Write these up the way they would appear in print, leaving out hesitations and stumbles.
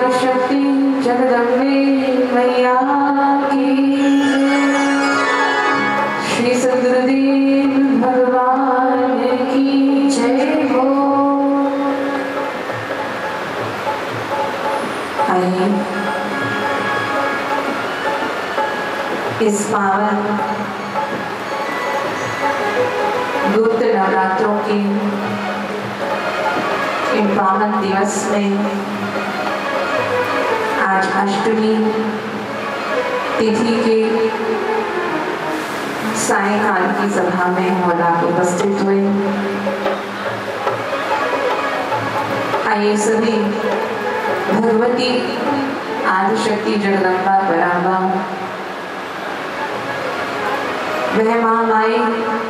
आदिशक्ति जगदम्बे मैया की श्री सद्गुरुदेव भगवान की जय हो। आइए इस पावन गुप्त नवरात्रों की इन पावन दिवस में आज अष्टमी तिथि के सायंकाल की सभा में हम आप उपस्थित हुए। आइए सभी भगवती आदिशक्ति जगदम्बा परांबा वह महामाई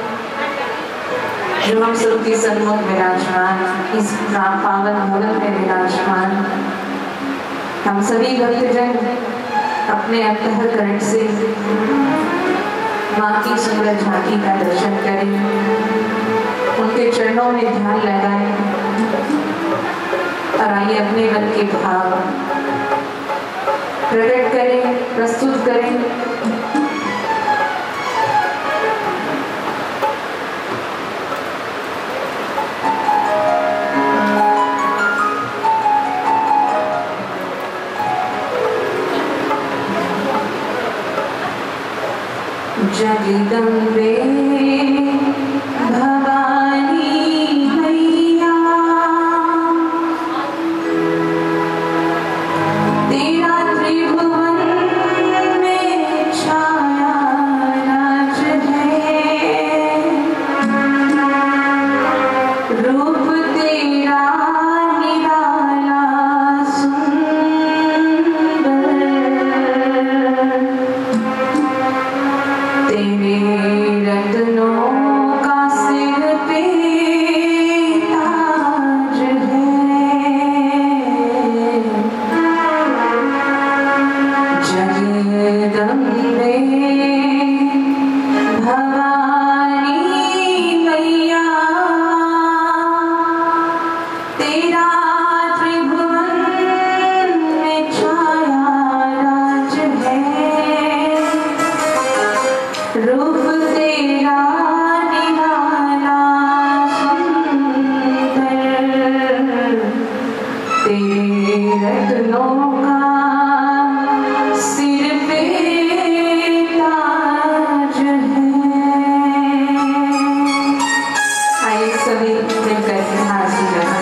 जो हम सबके सन्मुख विराजमान इस पावन भवन में विराजमान हम सभी भक्तजन अपने अंतःकरण से माँ की सुंदर झांकी का दर्शन करें, उनके चरणों में ध्यान लगाएं और आइए अपने मन के भाव प्रकट करें, प्रस्तुत करें। जगदम्बे भवानी मैया तेरा त्रिभुवन में छाया राज है, रूप तेरा निराला सुंदर, तेरे रत्नों का सिर पे ताज है। जगदम्बे भवानी मैया तेरा त्रिभुवन में छाया राज है, रूप तेरा निराला सुंदर, तेरे रत्नों का सिर पे ताज है। आइए सभी मिलकर हाजिर लगाएं।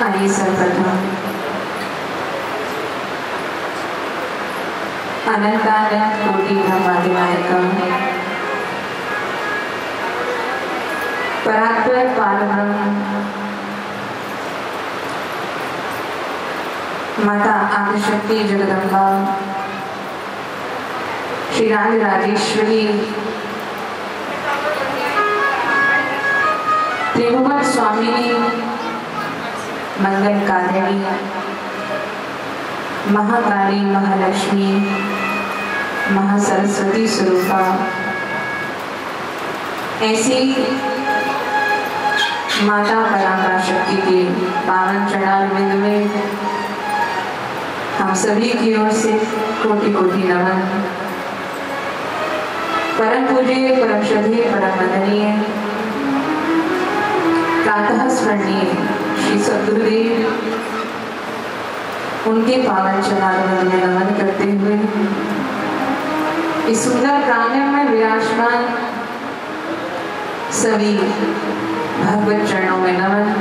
आइए सर्वप्रथम अनंतानंद कोटि ब्रह्मादिनायकम परात्पर पारब्रह्म माता आदिशक्ति जगदम्बा श्री राजेश्वरी त्रिभुवन स्वामिनी मंगलकारिणी महाकाली महालक्ष्मी महासरस्वती स्वरूपा ऐसी माता परांपरा शक्ति के पावन चरणारविंद में हम सभी की ओर से कोटि कोटि नमन। परम पूज्य परम श्रद्धेय परम वंदनीय प्रातः स्मरणीय श्री सद्गुरुदेव उनके पावन चरणारविंद में नमन करते हुए इस सुंदर प्रांगण में विराजमान सभी भगवत चरणों में नमन।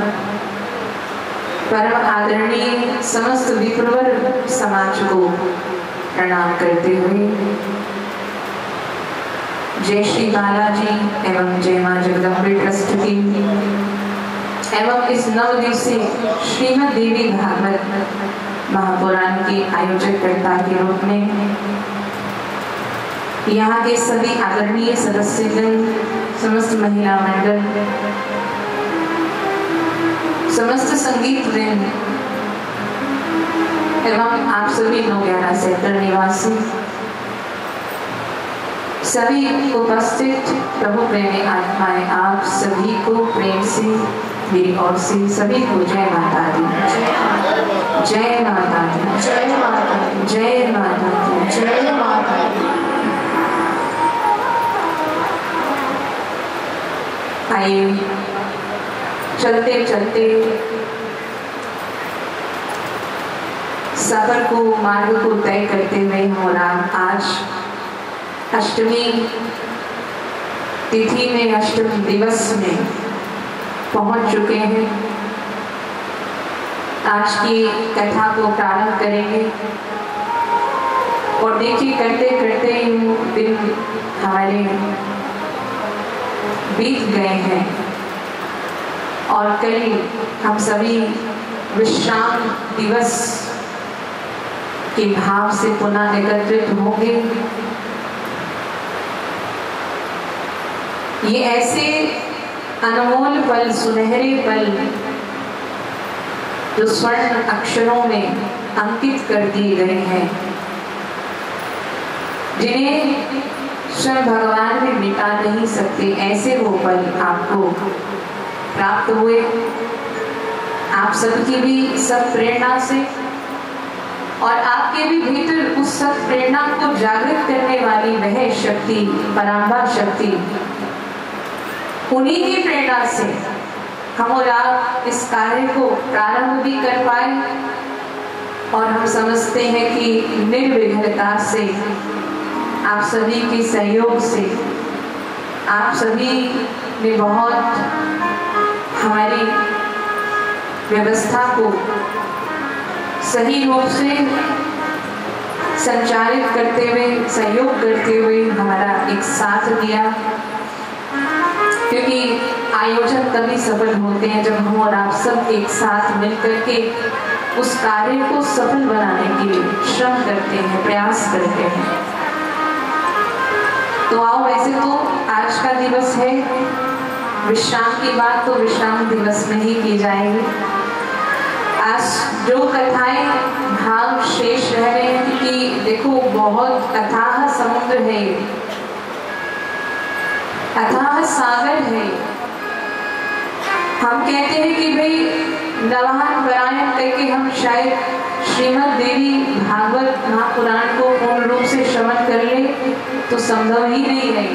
परम आदरणीय समस्त विप्रवर समाज को प्रणाम करते हुए जय श्री बालाजी एवं जय मां जगदम्बे ट्रस्ट की एवं इस 9 दिवसीय श्रीमद् देवी भागवत महापुराण के आयोजककर्ता के रूप में यहाँ के सभी आदरणीय सदस्यगण, समस्त महिला मंडल, समस्त संगीत वृंद एवं आप सभी 9/11 सेक्टर निवासी सभी उपस्थित प्रभु प्रेमी आत्माएं, आप सभी को प्रेम से मेरी ओर से सभी को जय माता दी, जय माता दी, जय माता दी, जय माता दी, जय माता दी। आइए चलते चलते सफर को, मार्ग को तय करते हुए हम आज अष्टमी तिथि में, अष्टमी दिवस में पहुंच चुके हैं। आज की कथा को प्रारंभ करेंगे और देखिए करते करते दिन हमारे बीत गए हैं और कल हम सभी विश्राम दिवस के भाव से पुनः एकत्रित होंगे। ये ऐसे अनमोल पल, सुनहरे पल जो स्वर्ण अक्षरों में अंकित कर दिए गए हैं, जिन्हें स्वयं भगवान भी मिटा नहीं सकते, ऐसे वो पल आपको प्राप्त हुए। आप सबकी भी सब प्रेरणा से और आपके भी भीतर उस सब प्रेरणा को जागृत करने वाली वह शक्ति, परांबा शक्ति, उन्हीं की प्रेरणा से हम और आप इस कार्य को प्रारंभ भी कर पाए और हम समझते हैं कि निर्विघ्नता से, आप सभी के सहयोग से, आप सभी ने बहुत हमारी व्यवस्था को सही रूप से संचालित करते हुए, सहयोग करते हुए हमारा एक साथ दिया, क्योंकि आयोजन तभी सफल होते हैं जब हम और आप सब एक साथ मिलकर के उस कार्य को सफल बनाने के लिए श्रम करते हैं, प्रयास करते हैं। तो आओ, वैसे तो आज का दिवस है, विश्राम की बात तो विश्राम दिवस में ही की जाएगी। आज जो कथाएं भाव शेष रह रहे हैं कि देखो बहुत अथाह समुद्र है, अथाह सागर है। हम कहते हैं कि भाई नवाहन पारायण करके हम शायद श्रीमद् देवी भागवत महापुराण को पूर्ण रूप से श्रवण कर ले, तो संभव ही नहीं है।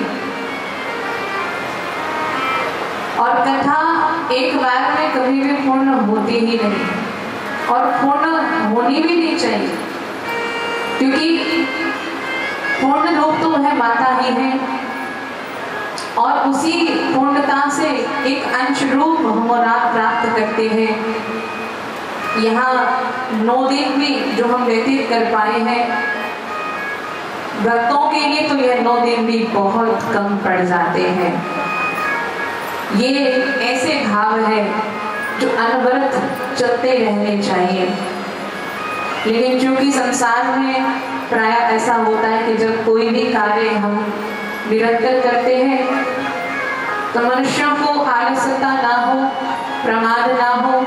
और कथा एक बार में कभी भी पूर्ण होती ही नहीं और पूर्ण होनी भी नहीं चाहिए, क्योंकि पूर्ण रूप तो वह माता ही है और उसी पूर्णता से एक अंश रूप हम और आप प्राप्त करते हैं। यहाँ 9 दिन भी जो हम व्यतीत कर पाए हैं, भक्तों के लिए तो यह 9 दिन भी बहुत कम पड़ जाते हैं। ये ऐसे भाव है जो अनवरत चलते रहने चाहिए। लेकिन चूंकि संसार में प्राय ऐसा होता है कि जब कोई भी कार्य हम निरंतर करते हैं तो मनुष्यों को आलस्यता ना हो, प्रमाद ना हो,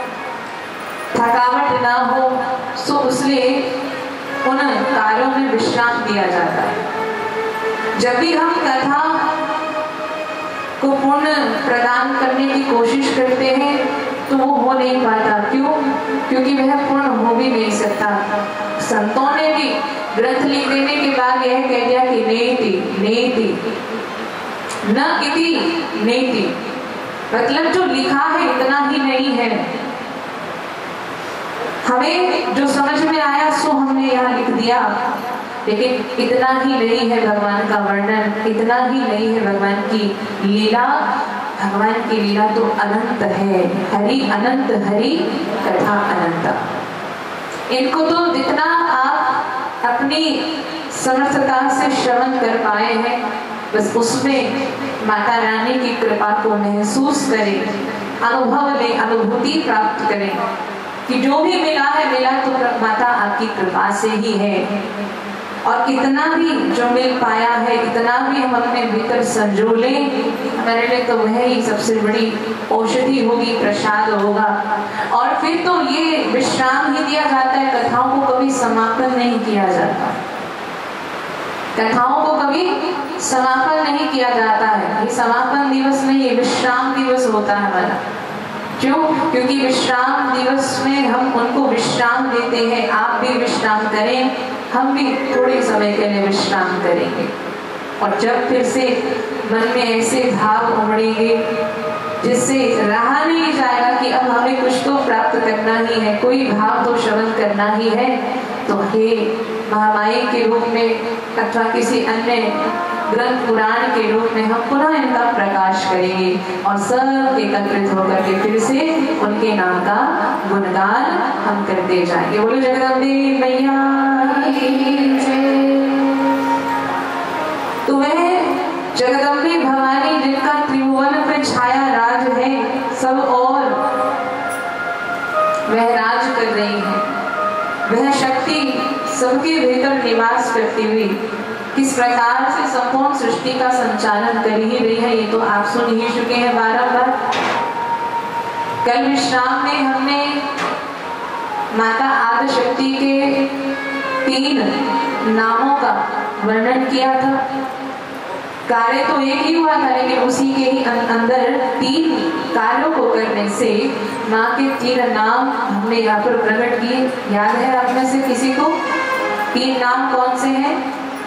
थकावट ना हो, सो इसलिए उन कार्यों में विश्राम दिया जाता है। जब भी हम कथा को पूर्ण प्रदान करने की कोशिश करते हैं तो वो हो नहीं पाता। क्यों? क्योंकि वह पूर्ण हो भी नहीं सकता। संतों ने भी ग्रंथ लिख देने के बाद यह कह दिया कि नेति नेति न इति नेति, मतलब जो लिखा है इतना ही नहीं है। हमें जो समझ में आया सो हमने यहाँ लिख दिया, लेकिन इतना ही नहीं है भगवान का वर्णन, इतना ही नहीं है भगवान की लीला। भगवान की लीला तो अनंत है। हरि अनंत, हरि कथा अनंत। इनको तो जितना आप अपनी समर्थता से श्रवण कर पाए हैं, बस उसमें माता रानी की कृपा को महसूस करें, अनुभव लें, अनुभूति प्राप्त करें कि जो भी मिला है मिला तो माता आपकी कृपा से ही है। और इतना भी जो मिल पाया है, इतना भी हम अपने भीतर संजो लें, हमारे लिए तो वह ही सबसे बड़ी औषधि होगी, प्रसाद होगा। और फिर तो ये विश्राम ही दिया जाता है, कथाओं को कभी समापन नहीं किया जाता। कथाओं को कभी समापन नहीं किया जाता है। ये समापन दिवस नहीं, विश्राम दिवस होता है हमारा। क्यों? क्योंकि विश्राम दिवस में हम उनको विश्राम देते हैं। आप भी विश्राम करें, हम भी थोड़े समय के लिए विश्राम करेंगे। और जब फिर से मन में ऐसे भाव उमड़ेंगे जिससे रहा नहीं जाएगा कि अब हमें कुछ तो प्राप्त करना ही है, कोई भाव तो श्रवण करना ही है, तो हे महामाई के रूप में अथवा किसी अन्य ग्रंथ पुराण के रूप में हम पुनः इनका प्रकाश करेंगे और सब एकत्रित होकर के फिर से उनके नाम का गुणगान हम करते जाएंगे। बोलो जगदम्बे मैया की जय। तो वह जगदम्बे भवानी जिनका त्रिभुवन पे छाया राज है, सब और वह राज कर रही है। वह शक्ति सबके भीतर निवास करती हुई किस प्रकार से संपूर्ण सृष्टि का संचालन कर ही रही है, ये तो आप सुन ही चुके हैं बारंबार। कल विश्राम में हमने माता आदिशक्ति के 3 नामों का वर्णन किया था। कार्य तो एक ही हुआ था, लेकिन उसी के ही अंदर 3 कार्यों को करने से माँ के 3 नाम हमने यहाँ पर प्रकट किए। याद है आप में से किसी को 3 नाम कौन से हैं?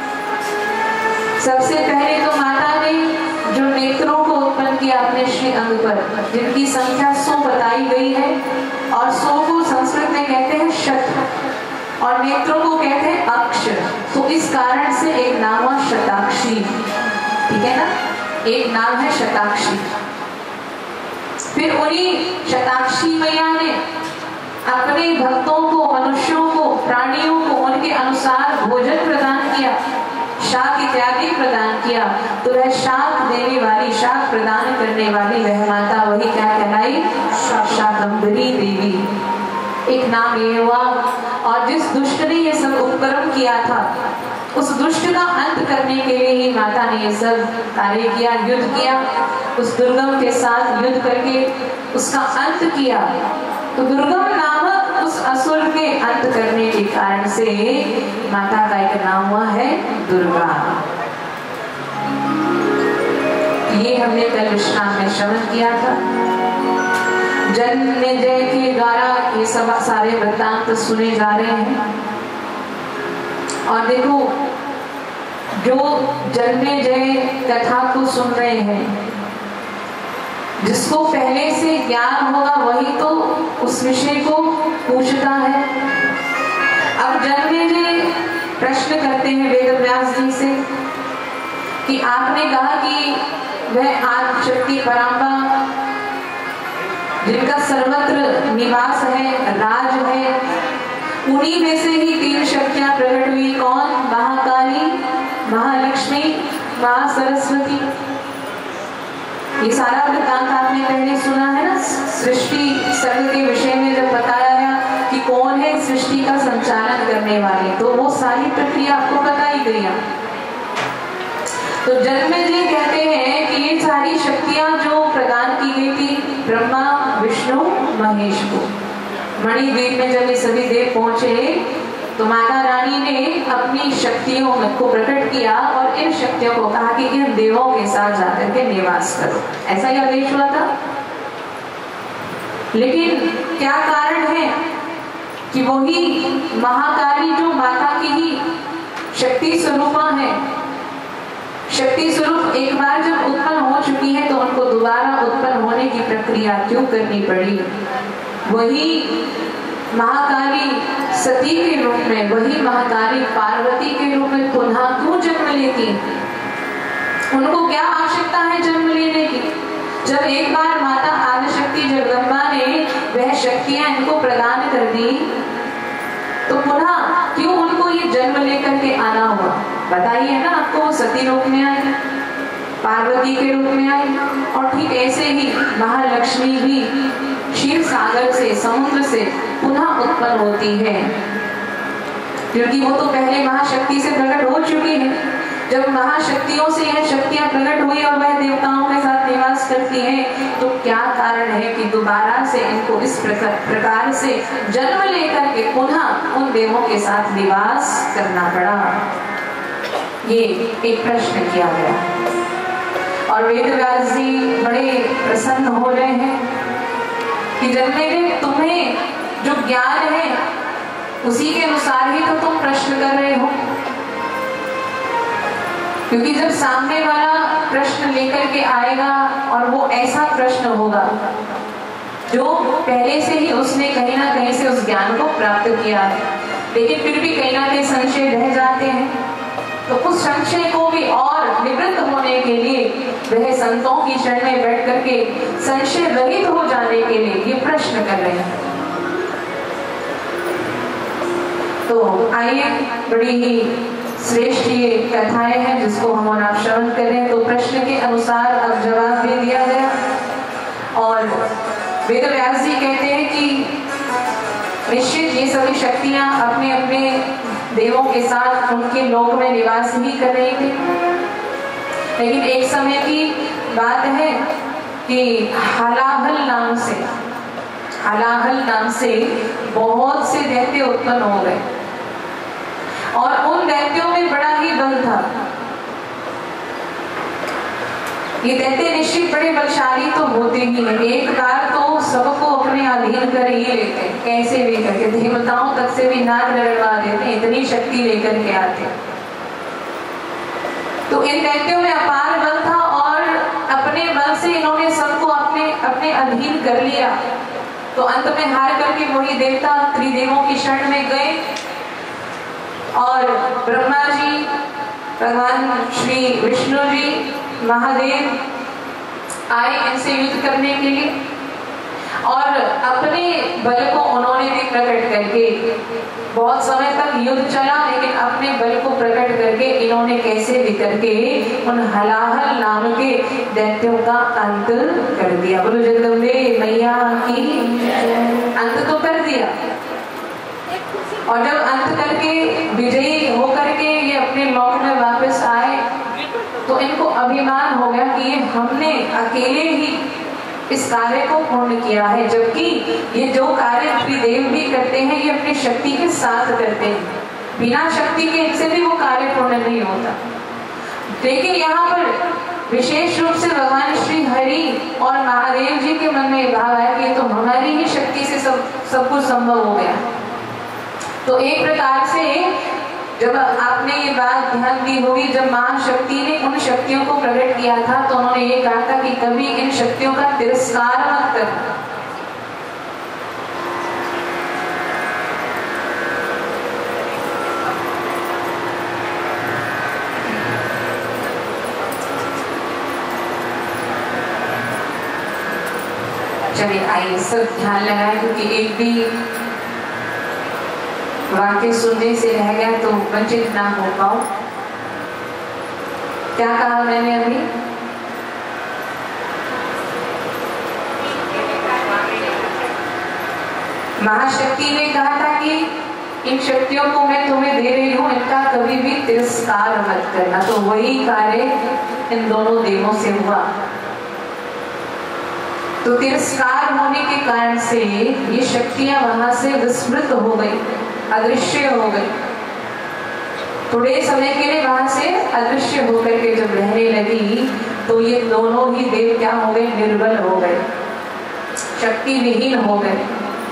सबसे पहले तो माता ने जो नेत्रों को उत्पन्न किया अपने श्री अंग पर, जिनकी संख्या 100 बताई गई है, और 100 को संस्कृत में कहते हैं शत और नेत्रों को कहते हैं अक्ष। तो इस कारण से एक नाम है शताक्षी, ठीक है ना? एक नाम है शताक्षी। फिर उन्हीं शताक्षी मैया ने अपने भक्तों को, मनुष्यों को, प्राणियों को उनके अनुसार भोजन प्रदान किया, शाक इत्यादि प्रदान किया। तो वह शाक देने वाली, शाक प्रदान करने वाली वह माता वही क्या कहलाई? शाकंभरी देवी। एक नाम ये हुआ। और जिस दुष्ट ने ये सब उपक्रम किया था, उस दुष्ट का अंत करने के लिए ही माता ने ये सब कार्य किया, युद्ध किया, उस दुर्गम के साथ युद्ध करके उसका अंत किया। तो दुर्गम नामक उस असुर के अंत करने के कारण से माता का एक नाम हुआ है दुर्गा। ये हमने कल विश्राम में श्रवण किया था। जन्मेजय के द्वारा ये सब सारे वृत्तांत सुने जा रहे हैं। और देखो, जो जन्मेजय कथा को सुन रहे हैं, जिसको पहले से ज्ञान होगा वही तो उस विषय को पूछता है। अब जन्मेजय प्रश्न करते हैं वेदव्यास जी से कि आपने कहा कि वह आदिशक्ति परांबा जिनका सर्वत्र निवास है, राज है, उन्हीं में से ही 3 शक्तियां प्रकट हुई। कौन? महाकाली, महालक्ष्मी, महासरस्वती। ये सारा वृत्तांत आपने पहले सुना है ना, सृष्टि सर्ग के विषय में जब बताया गया कि कौन है सृष्टि का संचालन करने वाले, तो वो सारी प्रक्रिया आपको बताई गई है। तो जन्मेजय कहते हैं कि ये सारी शक्तियां जो प्रदान की गई थी ब्रह्मा, विष्णु, महेश को, मणिद्वीप में जब ये सभी देव पहुंचे तो माता रानी ने अपनी शक्तियों को प्रकट किया और इन शक्तियों को कहा कि इन देवों के साथ जाकर के निवास करो। ऐसा ही आदेश हुआ था। लेकिन क्या कारण है कि वही महाकाली जो माता की ही शक्ति स्वरूपा है, शक्ति स्वरूप एक बार जब उत्पन्न हो चुकी है तो उनको दोबारा उत्पन्न होने की प्रक्रिया क्यों करनी पड़ी? वही महाकाली सती के रूप में, वही महाकाली पार्वती के रूप में पुनः क्यों जन्म लेती? उनको क्या आवश्यकता है जन्म लेने की? जब एक बार माता आदिशक्ति जगदम्बा ने वह शक्तियां इनको प्रदान कर दी तो पुनः क्यों उनको ये जन्म लेकर के आना हुआ? बताइए ना, आपको वो सती रूप में आई, पार्वती के रूप में आई, और ठीक ऐसे ही महालक्ष्मी भी क्षीर सागर से, समुद्र से पुनः उत्पन्न होती है, क्योंकि वो तो पहले महाशक्ति से प्रकट हो चुकी है। जब महाशक्तियों से यह शक्तियां प्रकट हुई और वह देवताओं के साथ निवास करती हैं, तो क्या कारण है कि दोबारा से इनको इस प्रकार से जन्म लेकर के पुनः उन देवों के साथ निवास करना पड़ा? ये एक प्रश्न किया गया और वेदव्यास जी बड़े प्रसन्न हो रहे हैं कि जन्मेजय तुम्हें जो ज्ञान है उसी के अनुसार ही तो तुम प्रश्न कर रहे हो, क्योंकि जब सामने वाला प्रश्न लेकर के आएगा और वो ऐसा प्रश्न होगा जो पहले से ही उसने कहीं ना कहीं से उस ज्ञान को प्राप्त किया है, लेकिन फिर भी कहीं ना कहीं संशय रह जाते हैं, तो उस संशय को भी और निवृत्त होने के लिए वह संतों की शरण में बैठ करके संशय रहित हो जाने के लिए ये प्रश्न कर रहे हैं। तो आइए, बड़ी ही श्रेष्ठ ये कथाएं हैं जिसको हम और आप श्रवण करें। तो प्रश्न के अनुसार अब जवाब दे दिया गया और वेदव्यास जी कहते हैं कि निश्चित ये सभी शक्तियां अपने अपने देवों के साथ उनके लोक में निवास ही कर रही थी, लेकिन एक समय की बात है कि हलाहल नाम से बहुत से दैत्य उत्पन्न हो गए और उन दैत्यों में बड़ा ही बल था। ये दैत्य निश्चित बड़े बलशाली तो होते ही हैं, एक बार तो सबको अपने अधीन कर ही लेते हैं, कैसे भी करके देवताओं तक से भी नाक लड़वा देते हैं, इतनी शक्ति लेकर के आते हैं। तो इन दैत्यों में अपार बल था और अपने बल से इन्होंने सबको अपने अधीन कर लिया। तो अंत में हार करके वही देवता त्रिदेवों की शरण में गए और ब्रह्मा जी, भगवान श्री विष्णु जी, महादेव आए इनसे युद्ध करने के लिए और अपने बल को उन्होंने भी प्रकट करके, बहुत समय तक युद्ध चला, लेकिन अपने बल को प्रकट करके इन्होंने कैसे भी करके उन हलाहल नाम के दैत्यों का अंत कर दिया। बोलो जगदम्बे मैया की, अंत तो कर दिया। और जब अंत करके विजयी होकर के ये अपने लोक में वापस आए तो इनको अभिमान हो गया कि ये हमने अकेले ही इस कार्य को पूर्ण किया है, जबकि ये जो कार्य त्रिदेव भी करते हैं ये अपनी शक्ति के साथ करते हैं, बिना शक्ति के इनसे भी वो कार्य पूर्ण नहीं होता। लेकिन यहाँ पर विशेष रूप से भगवान श्री हरि और महादेव जी के मन में भाव है कि तो हमारी ही शक्ति से सब कुछ संभव हो गया। तो एक प्रकार से जब आपने ये बात ध्यान दी होगी, जब महाशक्ति ने उन शक्तियों को प्रकट किया था तो उन्होंने ये कहा था कि कभी इन शक्तियों का तिरस्कार मत करना। चलिए आइए सब ध्यान लगाए, क्योंकि एक भी वाक्य सुनने से रह गया तो वंचित ना हो पाओ। क्या कहा मैंने अभी? महाशक्ति ने कहा था कि इन शक्तियों को मैं तुम्हें दे रही हूं, इनका कभी भी तिरस्कार मत करना। तो वही कार्य इन दोनों देवों से हुआ। तो तिरस्कार होने के कारण से ये शक्तियां वहां से विस्मृत हो गई, अदृश्य हो गई। थोड़े समय के लिए वहां से अदृश्य होकर के जब रहने लगी तो ये दोनों ही देव क्या हो गए? निर्बल हो गए, शक्ति विहीन हो गए।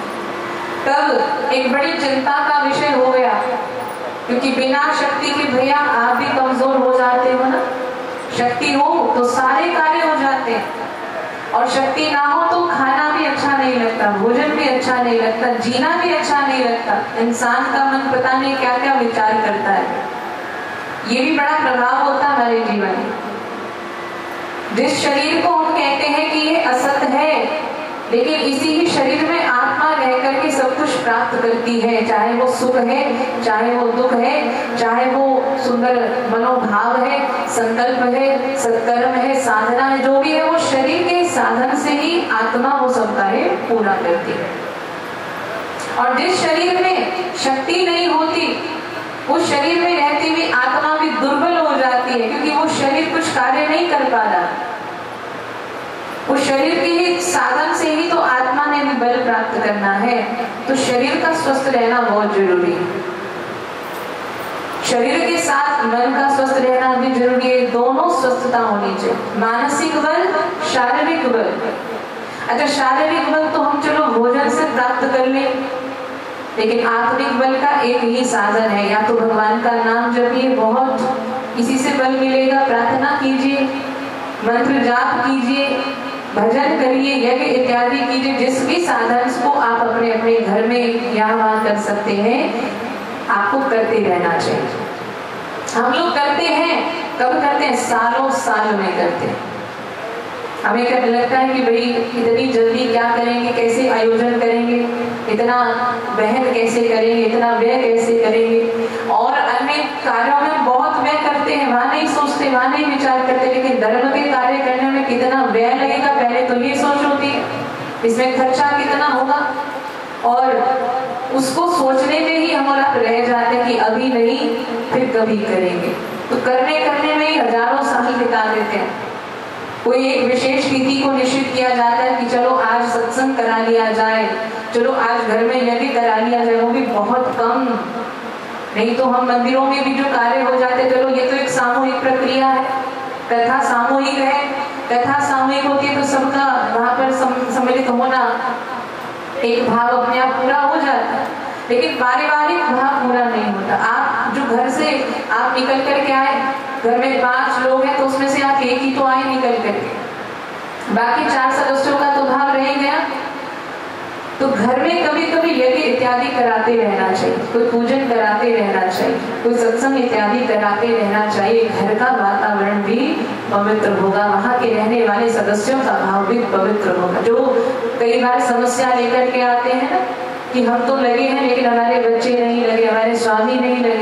तब एक बड़ी चिंता का विषय हो गया, क्योंकि बिना शक्ति के भैया आप भी कमजोर हो जाते हो ना। शक्ति हो तो सारे कार्य हो जाते हैं, और शक्ति ना हो तो खाना भी अच्छा नहीं लगता, भोजन भी अच्छा नहीं लगता, जीना भी अच्छा नहीं लगता। इंसान का मन पता नहीं क्या क्या विचार करता है। ये भी बड़ा प्रभाव होता है हमारे जीवन में। जिस शरीर को हम कहते हैं कि ये असत है, लेकिन इसी ही शरीर में आत्मा रह करके सब कुछ प्राप्त करती है, चाहे वो सुख है, चाहे वो दुख है, चाहे वो सुंदर मनोभाव है, संकल्प है, सत्कर्म है, साधना है, जो भी है वो शरीर के साधन से ही आत्मा वो सब कार्य पूरा करती है। और जिस शरीर में शक्ति नहीं होती, उस शरीर में रहती हुई आत्मा भी दुर्बल हो जाती है, क्योंकि वो शरीर कुछ कार्य नहीं कर पा रहा। उस शरीर के ही साधन से ही तो आत्मा ने भी बल प्राप्त करना है। तो शरीर का स्वस्थ रहना बहुत जरूरी है। शरीर के साथ मन का स्वस्थ रहना भी जरूरी है। दोनों स्वस्थता होनी चाहिए, मानसिक बल, शारीरिक बल। अच्छा, शारीरिक बल तो हम चलो भोजन से प्राप्त कर ले, लेकिन आत्मिक बल का एक ही साधन है, या तो भगवान का नाम जपिए, बहुत इसी से बल मिलेगा। प्रार्थना कीजिए, मंत्र जाप कीजिए, भजन करिए, यज्ञ इत्यादि कीजिए। जिस भी साधन को आप अपने अपने घर में यहाँ वहाँ कर सकते हैं, आपको करते रहना चाहिए। हम लोग करते हैं, कब करते हैं? सालों साल में करते हैं। हमें क्या लगता है कि भाई इतनी जल्दी क्या करेंगे, कैसे आयोजन करेंगे, इतना बहन कैसे करेंगे, इतना व्यय कैसे करेंगे, और अन्य कार्यों में बहुत व्यय करते हैं, वहां नहीं सोचते, वहां नहीं विचार करते। लेकिन धर्म के कार्य करने में कितना व्यय लगेगा, पहले तो ये सोच होती है, इसमें खर्चा कितना होगा, और उसको सोचने में ही हम आप रह जाते हैं कि अभी नहीं फिर कभी करेंगे। तो करने में ही हजारों साल बिता देते हैं। कोई एक विशेष तिथि को निश्चित किया जाता है कि चलो आज सत्संग करा लिया जाए, चलो आज घर में यज्ञ करा लिया जाए, वो भी बहुत कम। नहीं तो हम मंदिरों में भी जो कार्य हो जाते हैं, चलो ये तो एक सामूहिक प्रक्रिया है, कथा सामूहिक है, कथा सामूहिक होती है तो सबका वहां पर सम्मिलित होना, एक भाव अपने आप पूरा हो जाता है। लेकिन पारिवारिक भाव पूरा नहीं होता। आप जो घर से आप निकल करके आए, घर में 5 लोग हैं तो उसमें से आप एक ही तो आए निकल करके, बाकी 4 सदस्यों का तो भाव रह गया। तो घर में कभी कभी यज्ञ इत्यादि कराते रहना चाहिए, कोई पूजन कराते रहना चाहिए, कोई सत्संग इत्यादि कराते रहना चाहिए। घर का वातावरण भी पवित्र होगा, वहां के रहने वाले सदस्यों का भाव भी पवित्र होगा। जो कई बार समस्या लेकर के आते हैं ना कि हम तो लगे हैं लेकिन हमारे बच्चे नहीं लगे, हमारे स्वामी नहीं लगे,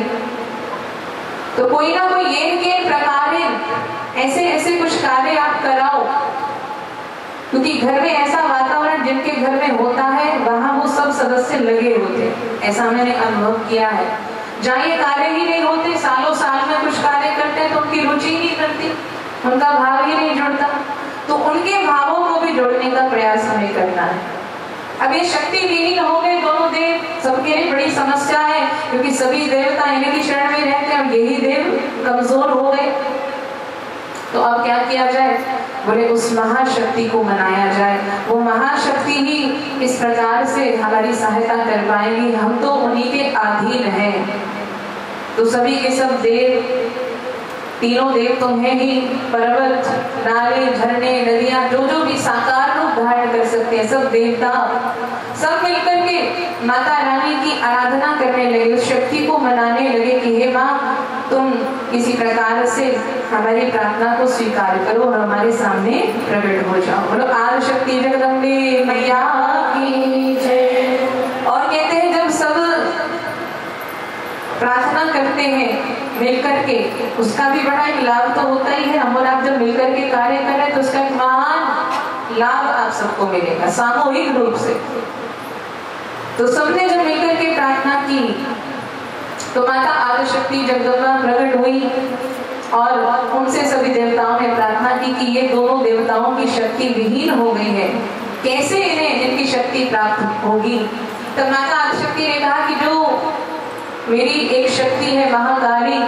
तो कोई ना कोई ये प्रकार ऐसे ऐसे कुछ कार्य आप कराओ, क्योंकि घर में ऐसा वातावरण जिनके घर में होता है वहां वो सब सदस्य लगे होते हैं। ऐसा मैंने अनुभव किया है। जहाँ ये कार्य ही नहीं होते, सालों साल में कुछ कार्य करते हैं तो उनकी रुचि ही नहीं करती, उनका भाव ही नहीं जुड़ता, तो उनके भावों को भी जोड़ने का प्रयास हमें करना है। अब ये शक्ति विहीन हो गए दोनों देव, सबके लिए बड़ी समस्या है, क्योंकि सभी देवता इन्हीं की शरण में रहते हैं, यही देव कमजोर हो गए। तो अब क्या किया जाए? बोले उस महाशक्ति को मनाया जाए। वो महाशक्ति ही इस प्रकार से हमारी सहायता कर पाएंगी, हम तो उन्हीं के अधीन हैं। तो सभी के सब देव, तीनों देव तो हैं ही, पर्वत, नाले, झरने, नदियां, जो जो भी साकार रूप धारण कर सकते हैं, सब देवता सब मिलकर के माता रानी की आराधना करने लगे, उस शक्ति को मनाने लगे कि हे माँ, तुम किसी प्रकार से हमारी प्रार्थना को स्वीकार करो और हमारे सामने प्रकट हो जाओ। बोलो आदि शक्ति जगदम्बे मैया की जय। और कहते हैं जब सब प्रार्थना करते हैं मिलकर के, उसका भी बड़ा एक लाभ तो होता ही है। हम और आप जब मिलकर के कार्य करें तो उसका एक महान लाभ आप सबको मिलेगा सामूहिक रूप से। तो सबने जब मिलकर के प्रार्थना की तो माता आदिशक्ति जगदम्बा प्रकट हुई और उनसे सभी देवताओं ने प्रार्थना की कि ये दोनों देवताओं की शक्ति विहीन हो गई है, कैसे इन्हें इनकी शक्ति प्राप्त होगी। तब माता आदिशक्ति ने कहा कि जो मेरी एक शक्ति है महाकाली,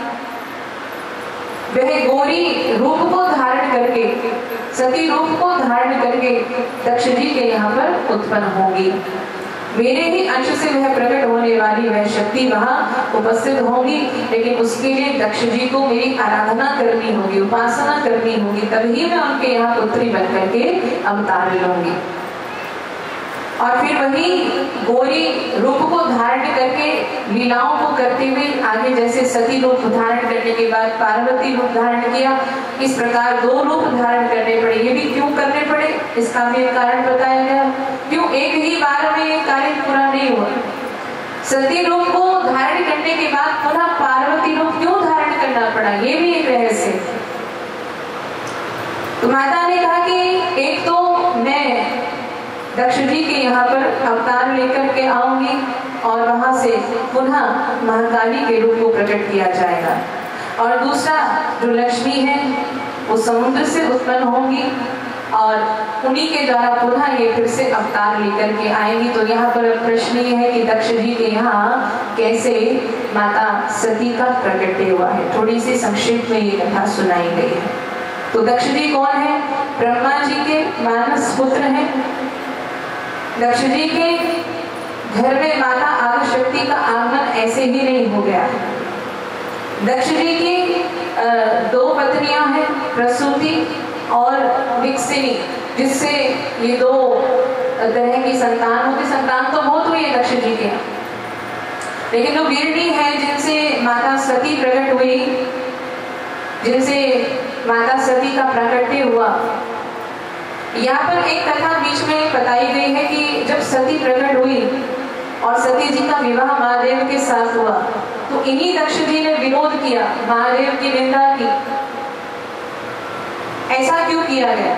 वह गौरी रूप को धारण करके, सती रूप को धारण करके दक्ष जी के यहाँ पर उत्पन्न होगी। मेरे ही अंश से वह प्रकट होने वाली वह शक्ति वहां उपस्थित होगी, लेकिन उसके लिए दक्ष जी को मेरी आराधना करनी होगी, उपासना करनी होगी, तभी मैं उनके यहाँ पुत्री बन करके अवतार लूंगी। और फिर वही गौरी रूप को धारण करके लीलाओं को करते हुए आगे जैसे सती रूप धारण करने के बाद पार्वती रूप धारण किया, इस प्रकार दो रूप धारण करने पड़े। ये भी क्यों करने पड़े, इसका भी एक कारण बताया गया। क्यों एक ही बार में ये कार्य पूरा नहीं हुआ। सती रूप को धारण करने के बाद पुनः पार्वती रूप क्यों धारण करना पड़ा, ये भी एक रहस्य। तो माता ने कहा कि एक तो मैं दक्ष जी के यहाँ पर अवतार लेकर के आऊंगी और वहां से पुनः महाकाली के रूप को प्रकट किया जाएगा, और दूसरा जो लक्ष्मी है वो समुद्र से उत्पन्न होंगी और उन्हीं के द्वारा पुनः ये फिर से अवतार लेकर के आएंगी। तो यहाँ पर प्रश्न ये है कि दक्ष जी के यहाँ कैसे माता सती का प्रकट हुआ है। थोड़ी सी संक्षेप में ये कथा सुनाई गई है। तो दक्ष जी कौन है, ब्रह्मा जी के मानस पुत्र हैं। दक्ष जी के घर में माता आदिशक्ति का आगमन ऐसे ही नहीं हो गया। दक्ष जी की दो पत्नियां हैं, प्रसूति और विकसिनी, जिससे ये दो तरह की संतान होती। संतान तो बहुत हुई है दक्ष जी के, लेकिन जो वीरणी है जिनसे माता सती प्रकट हुई, जिनसे माता सती का प्राकट्य हुआ, यहाँ पर एक कथा बीच में बताई गई है कि जब सती प्रकट हुई और सती जी का विवाह महादेव के साथ हुआ, तो इन्हीं दक्ष जी ने विरोध किया, महादेव की निंदा की। ऐसा क्यों किया गया?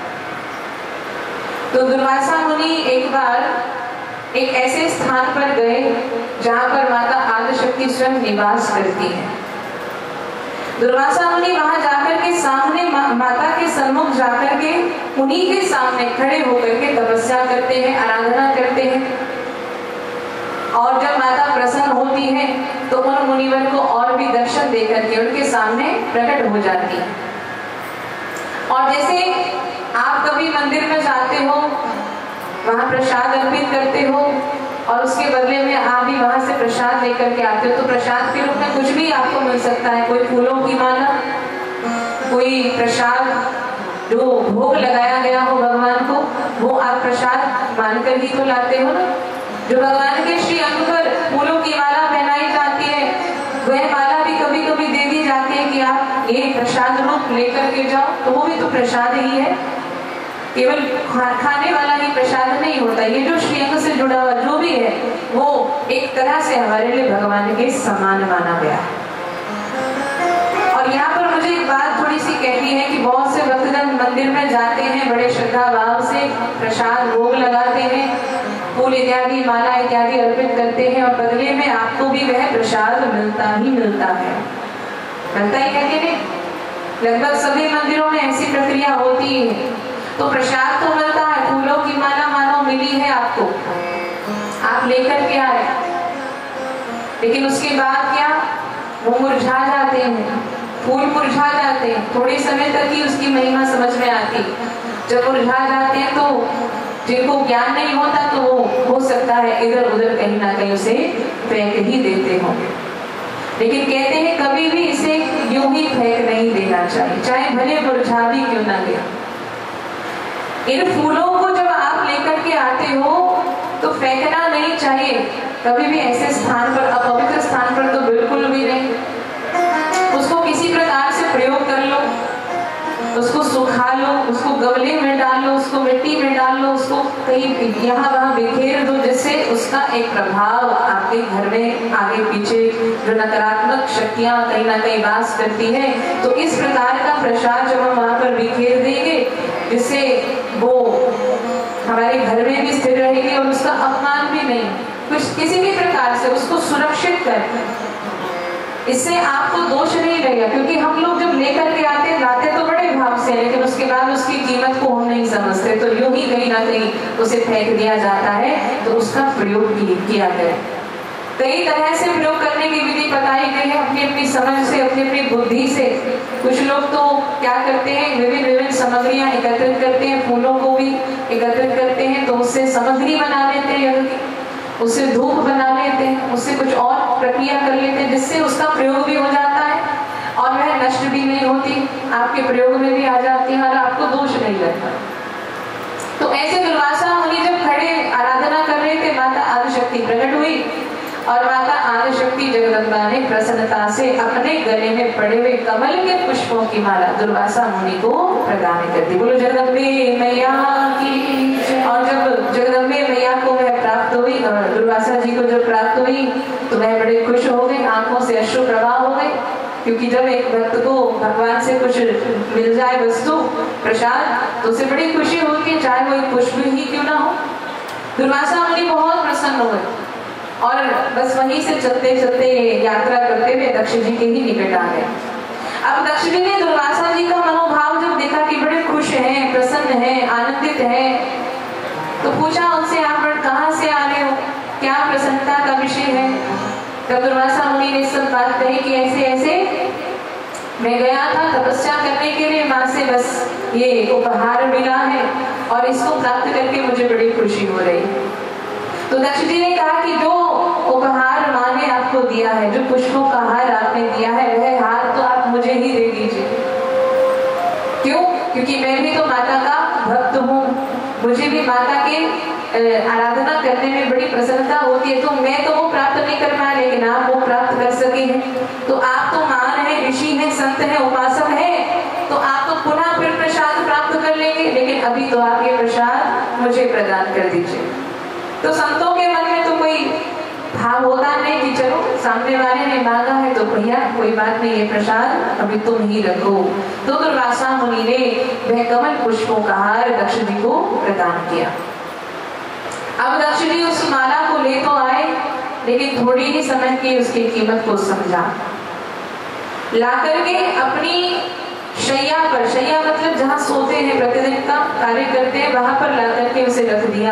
तो दुर्वासा मुनि एक बार एक ऐसे स्थान पर गए जहां पर माता आदिशक्ति स्वयं निवास करती है। दुर्वासा मुनि वहां जाकर के सामने माता के सम्मुख जाकर के उन्हीं के सामने खड़े होकर के तपस्या करते हैं, आराधना करते हैं। और जब माता प्रसन्न होती है तो उन मुनिवर को और भी दर्शन देकर के उनके सामने प्रकट हो जाती है। और जैसे आप कभी मंदिर में जाते हो, वहां प्रसाद अर्पित करते हो और उसके बदले में आप भी वहां से प्रसाद लेकर के आते हो, तो प्रसाद के रूप में कुछ भी आपको मिल सकता है। कोई फूलों की माला, कोई प्रसाद जो भोग लगाया गया हो भगवान को, वो आप प्रसाद मानकर ही तो लाते हो ना। जो भगवान के श्री अंग पर फूलों की माला पहनाई जाती है, वह माला भी कभी कभी दे दी जाती है कि आप ये प्रसाद रूप लेकर के जाओ, तो वो भी तो प्रसाद ही है। केवल खाने वाला ही प्रसाद नहीं होता, ये जो श्री अंग से जुड़ा हुआ जो भी है वो एक तरह से हमारे लिए भगवान के समान माना गया है। और यहाँ पर मुझे एक बात थोड़ी सी कहनी है कि बहुत से भक्तजन मंदिर में जाते हैं, बड़े श्रद्धा भाव से प्रसाद भोग लगाते हैं, फूल इत्यादि माला इत्यादि अर्पित करते हैं, और बदले में आपको भी वह प्रसाद मिलता ही मिलता है। मिलता ही कहते हैं, लगभग सभी मंदिरों में ऐसी प्रक्रिया होती है। तो प्रसाद तो मिलता है, फूलों की माला मानो मिली है आपको, आप लेकर के आए, लेकिन उसके बाद क्या, वो मुरझा जाते हैं, फूल मुरझा जाते हैं। थोड़े समय तक ही उसकी महिमा समझ में आती। जब मुरझा जाते हैं तो जिनको ज्ञान नहीं होता तो वो हो सकता है इधर उधर कहीं ना कहीं उसे फेंक ही देते होंगे। लेकिन कहते हैं कभी भी इसे यूं ही फेंक नहीं देना चाहिए, चाहे भले मुरझा भी क्यों ना गया। इन फूलों को जब आप लेकर के आते हो तो फेंकना नहीं चाहिए कभी भी ऐसे स्थान पर, अपवित्र स्थान पर तो बिल्कुल भी नहीं। उसको किसी प्रकार से प्रयोग कर लो, उसको सुखा लो, उसको गमले में डाल लो, उसको मिट्टी में डाल लो, उसको कहीं यहाँ वहाँ बिखेर दो, जिससे उसका एक प्रभाव आपके घर में आगे पीछे जो नकारात्मक शक्तियाँ कहीं ना कहीं वास करती है, तो इस प्रकार का प्रसाद जब हम वहाँ पर बिखेर देंगे, जिससे वो हमारे घर में भी स्थिर रहेगी और उसका अपमान भी नहीं, कुछ किसी भी प्रकार से उसको सुरक्षित कर, इससे आपको दोष नहीं रहेगा। क्योंकि हम लोग जब लेकर के आते लाते तो बड़े भाव से, लेकिन उसके बाद उसकी कीमत को हम नहीं समझते, तो यूं ही कहीं ना कहीं उसे फेंक दिया जाता है। तो उसका प्रयोग किया गया, कई तरह से प्रयोग करने की विधि बताई गई है, अपनी अपनी समझ से, अपनी अपनी बुद्धि से। कुछ लोग तो क्या करते हैं, विभिन्न सामग्रियां एकत्रित करते हैं, फूलों को भी एकत्रित करते हैं, तो उससे सामग्री बना लेते हैं, उससे धूप बना लेते हैं, उससे कुछ और प्रक्रिया कर लेते हैं, जिससे उसका प्रयोग भी हो जाता है और वह नष्ट भी नहीं होती, आपके प्रयोग में भी आ जाती है और आपको दोष नहीं लगता। तो ऐसे दुर्वासा मुनि जब खड़े आराधना कर रहे थे, माता आदिशक्ति प्रकट हुई और माता आदिशक्ति जगदम्बा ने प्रसन्नता से अपने गले में पड़े हुए कमल के पुष्पों की माला दुर्वासा मुनि को प्रदान कर दी। बोलो जगदम्बे मैया की। और जब जगदम्बे मैया को वह प्राप्त हुई, दुर्वासा जी को जब प्राप्त हुई, तो वह बड़े खुश हो गए, आंखों से अश्रु प्रवाह हो गए। क्योंकि जब एक भक्त को भगवान से कुछ मिल जाए, वस्तु प्रसाद, तो उसे बड़ी खुशी होती है, चाहे वो एक पुष्प ही क्यों ना हो। दुर्वासा मुनि बहुत प्रसन्न हो गए और बस वहीं से चलते चलते यात्रा करते हुए दक्ष जी के ही निकट आ गए। अब दक्ष जी ने दुर्वासा जी का मनोभाव जब देखा कि बड़े खुश हैं, प्रसन्न हैं, आनंदित हैं, तो पूछा उनसे, आप कहाँ से आ रहे हो, क्या प्रसन्नता का विषय है। तब दुर्वासा मुनि ने सब बात कही कि ऐसे ऐसे मैं गया था तपस्या करने के लिए, माँ से बस ये उपहार मिला है और इसको प्राप्त करके मुझे बड़ी खुशी हो रही। तो दक्ष जी ने कहा कि जो उपहार माँ ने आपको दिया है, जो पुष्पों का हार आपने दिया है, वह हार तो आप मुझे ही दे दीजिए। क्यों? क्योंकि मैं भी तो माता का भक्त हूँ, मुझे भी माता के आराधना करने में बड़ी प्रसन्नता होती है। तो मैं तो वो प्राप्त नहीं कर पाया, लेकिन आप वो प्राप्त कर सके हैं। तो आप तो महान है, ऋषि है, संत है, उपासक है, तो आप तो पुनः फिर प्रसाद प्राप्त कर लेंगे, लेकिन अभी तो आप ये प्रसाद मुझे प्रदान कर दीजिए। तो संतों के मन में तो कोई भाव होता नहीं कि चलो सामने वाले ने मांगा है तो भैया कोई बात नहीं, ये प्रसाद अभी तुम ही रखो। तो दुर्वासा मुनि ने वह कमल पुष्पों का हार दक्ष जी को प्रदान किया। अब दक्ष जी उस माला को ले तो आए, लेकिन थोड़ी ही समय की उसकी कीमत को समझा, ला करके अपनी शैया पर, शैया मतलब जहाँ सोते हैं, प्रतिदिन का कार्य करते हैं, वहां पर ला करके उसे रख दिया।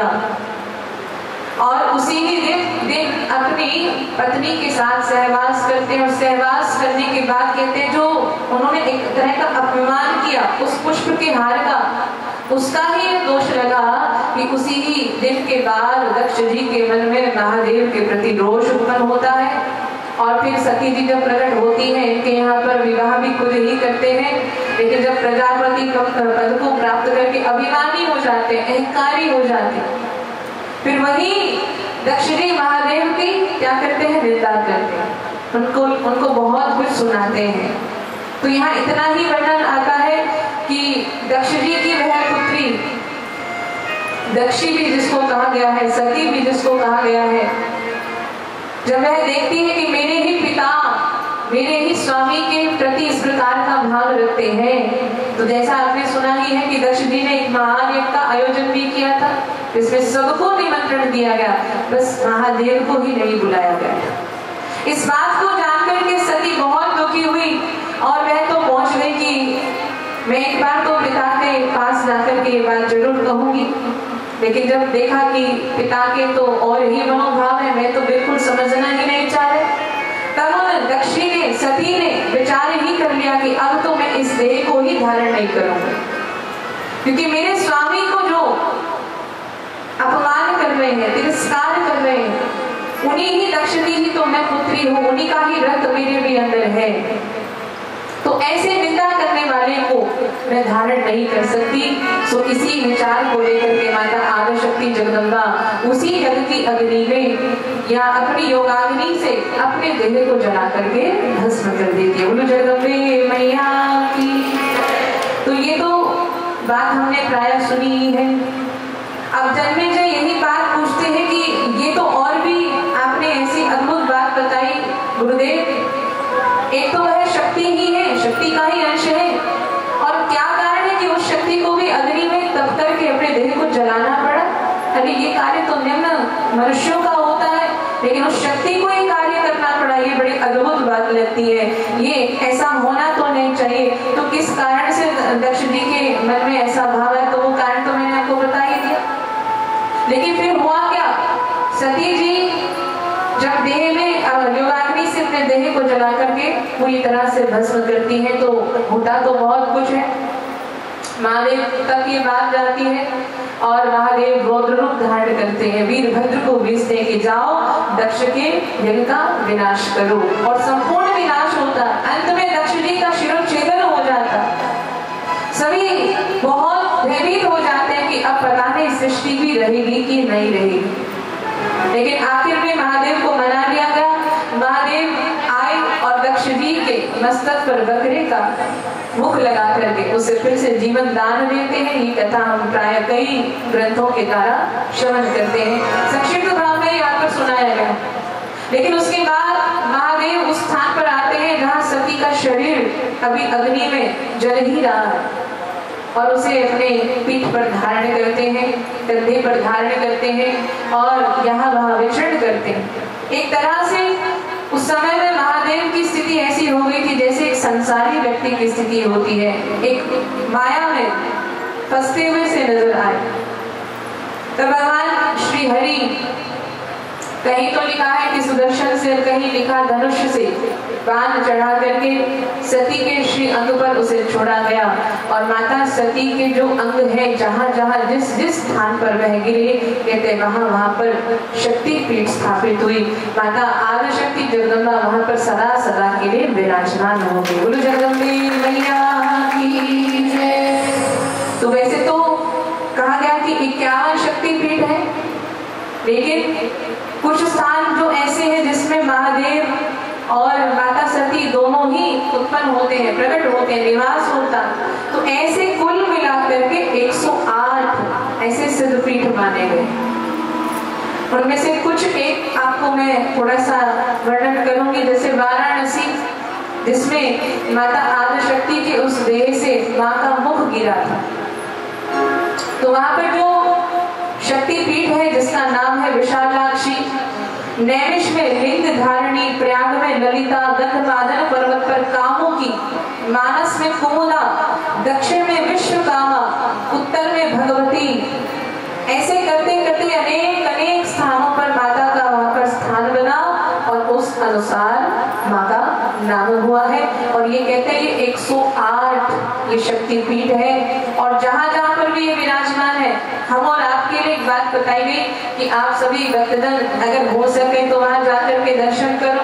और उसी ही दिन अपनी पत्नी के साथ सहवास करते हैं। और सहवास करने के बाद कहते हैं जो उन्होंने एक तरह का अपमान किया उस पुष्प के हार का, उसका ही दोष लगा कि उसी ही दिन के बाद दक्ष जी के मन में महादेव के प्रति रोष उत्पन्न होता है। और फिर सती जी जब प्रकट होती है, इनके यहाँ पर विवाह भी खुद ही करते हैं, लेकिन जब प्रजापति पद को प्राप्त करके अभिमानी हो जाते, अहंकारी हो जाते, फिर वही दक्ष जी महादेव की क्या करते हैं, निंदा करते हैं, उनको बहुत कुछ सुनाते हैं। तो यहाँ इतना ही वर्णन आता है कि दक्ष जी की वह पुत्री दक्षी भी जिसको कहा गया है, सती भी जिसको कहा गया है, जब वह देखती है कि मेरे ही पिता मेरे ही स्वामी के प्रति इस प्रकार का भाव रखते हैं, तो जैसा आपने सुना ही है कि दक्ष जी ने एक महान यज्ञ का आयोजन भी किया था, इसमें सबको निमंत्रण दिया गया, बस महादेव को ही नहीं बुलाया गया। इस बात को जानकर के सती बहुत दुखी हुई और वह तो पहुंच गई कि मैं एक बार तो पिता के पास जाकर के ये बात जरूर कहूंगी, लेकिन जब देखा कि पिता के तो और ही मनोभाव है, मैं तो बिल्कुल समझना ही नहीं चाह रहे, तब दक्षी ने, सती ने विचार ही कर लिया कि अब तो मैं इस देह को ही धारण नहीं करूंगा, क्योंकि मेरे स्वामी को जो अपमान कर रहे हैं, तिरस्कार कर रहे हैं, उन्हीं ही दक्ष की ही तो मैं पुत्री हूँ, उन्हीं का ही रक्त मेरे भी अंदर है। तो ऐसे निंदा करने वाले को मैं धारण नहीं कर सकती। सो इसी विचार को लेकर के माता आदिशक्ति जगदम्बा उसी यज्ञ की अग्नि में या अपनी योगाग्नि से अपने देह को जला करके भस्म कर देती है। बोलो जगदम्बे मैया की। तो ये तो बात हमने प्राय सुनी ही है। अब जन्मेजय यही बात पूछते हैं कि ये तो और भी आपने ऐसी अद्भुत बात बताई गुरुदेव, एक तो वह शक्ति ही है, शक्ति का ही अंश है, और क्या कारण है कि उस शक्ति को भी अग्नि में तप करके अपने देह को जलाना पड़ा? अरे ये कार्य तो निम्न मनुष्यों का होता है, लेकिन उस शक्ति को ये कार्य करना पड़ा, ये बड़ी अद्भुत बात लगती है। ये ऐसा होना तो नहीं चाहिए। तो किस कारण से दक्ष जी के मन में ऐसा भाव है, तो वो कारण तो मैंने आपको बता ही दिया। लेकिन फिर हुआ क्या? सती जी जब देह में योगाग्नि से अपने देह को जला करके पूरी तरह से भस्म करती है, तो होता तो बहुत कुछ है। महादेव तक ये बात जाती है और महादेव रौद्र रूप धारण करते हैं, वीरभद्र को भेजते हैं कि जाओ दक्ष के दिल का विनाश करो, और संपूर्ण विनाश होता। अंत में दक्ष जी का शिरोच्छेदन हो जाता। सभी बहुत भयभीत हो जाते हैं कि अब पता नहीं सृष्टि भी रहेगी कि नहीं रहेगी। लेकिन आखिर में महादेव को मना लिया गया। महादेव आए और दक्ष जी के मस्तक पर बकरे का मुख लगा करके उसे फिर से जीवन दान देते हैं। ये कथा हम प्राय कई ग्रंथों के द्वारा श्रवण करते हैं, संक्षिप्त भाव में यहाँ पर सुनाया गया। लेकिन उसके बाद महादेव उस स्थान पर आते हैं जहाँ सती का शरीर अभी अग्नि में जल ही रहा है, और उसे अपने पीठ पर धारण करते हैं, कंधे पर धारण करते हैं और यहाँ वहाँ विचरण करते हैं। एक तरह से उस समय में महादेव की स्थिति ऐसी हो गई कि जैसे एक संसारी व्यक्ति की स्थिति होती है, एक माया में फंसते हुए से नजर आए। तो भगवान श्री हरि, कहीं तो लिखा है कि सुदर्शन से, कहीं लिखा धनुष से बाण चढ़ा करके सती के श्री अंग पर उसे छोड़ा गया, और माता सती के जो अंग है, जहाँ जहाँ जिस जिस स्थान पर वह गिरे, कहते वहाँ वहाँ पर शक्ति पीठ स्थापित हुई। माता आदिशक्ति जगदम्बा वहाँ पर सदा सदा के लिए विराजमान हो गई। बोलो जगदम्बे मैया की जय। तो वैसे तो कहा गया कि 51 शक्ति पीठ है, लेकिन कुछ स्थान जो ऐसे हैं जिसमें महादेव और माता सती दोनों ही उत्पन्न होते हैं, प्रकट होते हैं, निवास होता। तो ऐसे कुल मिलाकर के 108 ऐसे सिद्धपीठ माने गए। उनमें से कुछ एक आपको मैं थोड़ा सा वर्णन करूंगी। जैसे वाराणसी, जिसमें माता आदिशक्ति के उस देह से माँ का मुख गिरा था, तो वहां पर जो शक्ति पीठ है जिसका नाम है विशालाक्षी, नैमिष में लिंग धारणी, प्रयाग में ललिता, गंधमादन पर्वत पर कामुकी, मानस में कुमुदा, दक्षिण में विश्वकामा, उत्तर में भगवती। ऐसे करते करते अनेक अनेक स्थानों पर माता का वहां पर स्थान बना, और उस अनुसार माँ का नाम हुआ है। और ये कहते हैं ये 108 ये शक्ति पीठ है, और जहां जहां पर भी ये विराजमान है। हम और आपके लिए एक बात बताई गई कि आप सभी भक्तजन अगर हो सके तो वहां जाकर के दर्शन करो।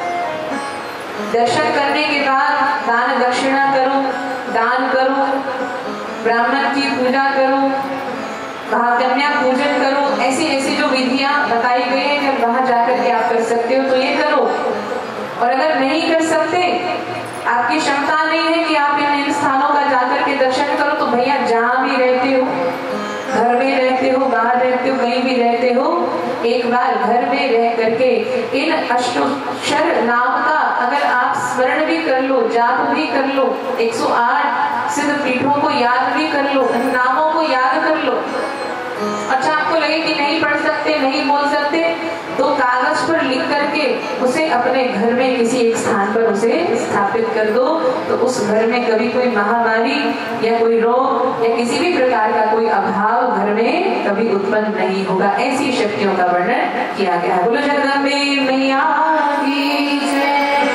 दर्शन करने के बाद दान दक्षिणा करो, दान करो, ब्राह्मण की पूजा करो, महाकन्या पूजन करो। ऐसी ऐसी जो विधियां बताई गई है, अगर वहां जाकर के आप कर सकते हो तो ये करो। और अगर नहीं कर सकते, आपकी क्षमता नहीं है कि आप इन स्थानों का जाकर के दर्शन करो, तो भैया जहां भी रहते हो, घर में रहते हो, बाहर रहते हो, कहीं भी रहते हो, एक बार घर में रह करके इन अष्टोक्षर नाम का अगर आप स्मरण भी कर लो, जाप भी कर लो, 108 सिद्ध पीठों को याद भी कर लो, इन नामों को याद कर लो। अच्छा, आपको लगे कि नहीं पढ़ सकते, नहीं बोल सकते, तो कागज पर लिख करके उसे अपने घर में किसी एक स्थान पर उसे स्थापित कर दो, तो उस घर में कभी कोई महामारी या कोई रोग या किसी भी प्रकार का कोई अभाव घर में कभी उत्पन्न नहीं होगा। ऐसी शक्तियों का वर्णन किया गया है। बोलो जगदम्बे मैया की जय।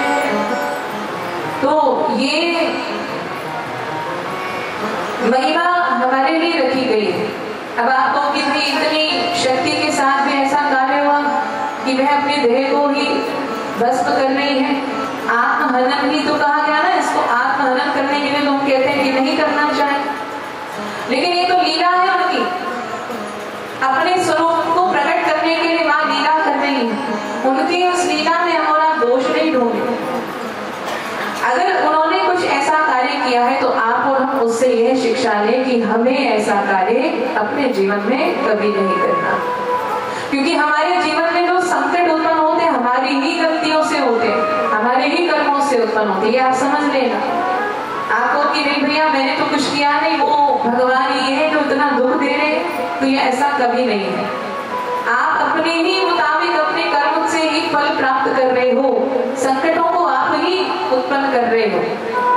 तो ये महिमा हमारे लिए रखी गई है। अब आपको कितनी इतनी शक्ति के साथ भी ऐसा कार्य हुआ कि वह अपने देह को ही भस्म कर रही है। आत्महनन ही तो कहा गया ना इसको, आत्महनन करने के लिए लोग कहते हैं कि नहीं करना चाहिए, लेकिन ये तो लीला है उनकी। अपने स्वरूप को प्रकट करने के लिए मां लीला कर रही है। उनकी उस लीला में हमारा दोष नहीं ढूंढे। अगर उन्होंने कुछ ऐसा कार्य किया है तो आप और हम उससे यह शिक्षा लें कि हमें ऐसा कार्य अपने जीवन में कभी नहीं करना, क्योंकि हमारे जीवन में जो संकट उत्पन्न होते हैं हमारी ही गलतियों से होते हैं, हमारे ही कर्मों से उत्पन्न होते हैं। ये आप समझ लेना। आपको कि नहीं भैया मैंने तो कुछ किया नहीं, वो भगवान ये है जो इतना दुख दे रहे हैं, तो ये ऐसा कभी नहीं है। आप अपने ही मुताबिक अपने कर्म से ही फल प्राप्त कर रहे हो, संकटों को आप ही उत्पन्न कर रहे हो।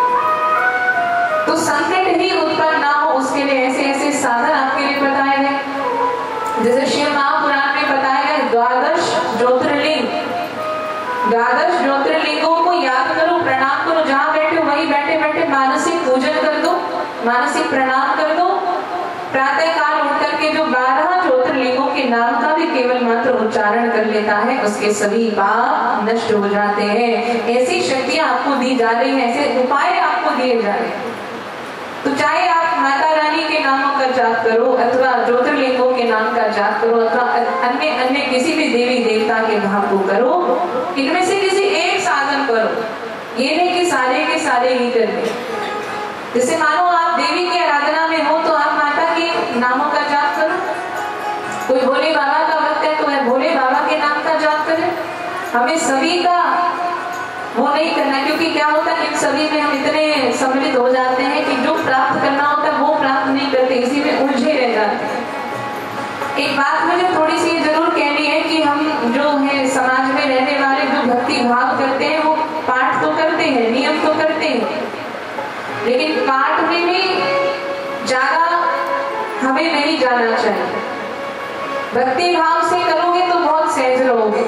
तो संकट ही उत्पन्न ना हो उसके लिए ऐसे ऐसे साधन आपके लिए बताए गए। जैसे शिव महापुराण में बताया गया 12 ज्योतिर्लिंग, 12 ज्योतिर्लिंगों को याद करो, प्रणाम करो, जहां बैठे हो वही बैठे बैठे मानसिक पूजन कर दो, मानसिक प्रणाम कर दो। प्रातः काल उठ करके जो 12 ज्योतिर्लिंगों के नाम का भी केवल मात्र उच्चारण कर लेता है उसके सभी पाप नष्ट हो जाते हैं। ऐसी शक्तियां आपको दी जा रही है, ऐसे उपाय आपको दिए जा रहे हैं। तो चाहे आप माता रानी के नामों का जाप करो अथवा ज्योतिर्लिंगों के नाम का जाप करो अथवा अन्य अन्य किसी भी देवी देवता के नाम को करो, इनमें से किसी एक साधन करो, ये नहीं कि सारे के सारे ही करने। जैसे मानो आप देवी की आराधना में हो तो आप माता के नामों का जाप करो, कोई भोले बाबा का भक्त है तो वह भोले बाबा के नाम का जाप करे। हमें सभी का वो नहीं करना, क्योंकि क्या होता है इन सभी में हम इतने सम्मिलित हो जाते हैं कि जो प्राप्त करना होता है वो प्राप्त नहीं करते, इसी में उलझे रह जाते हैं। एक बात मुझे थोड़ी सी जरूर कहनी है कि हम जो है समाज में रहने वाले जो भक्ति भाव करते हैं वो पाठ तो करते हैं, नियम तो करते हैं, लेकिन पाठ में भी ज्यादा हमें नहीं जाना चाहिए। भक्ति भाव से करोगे तो बहुत सहज रहोगे।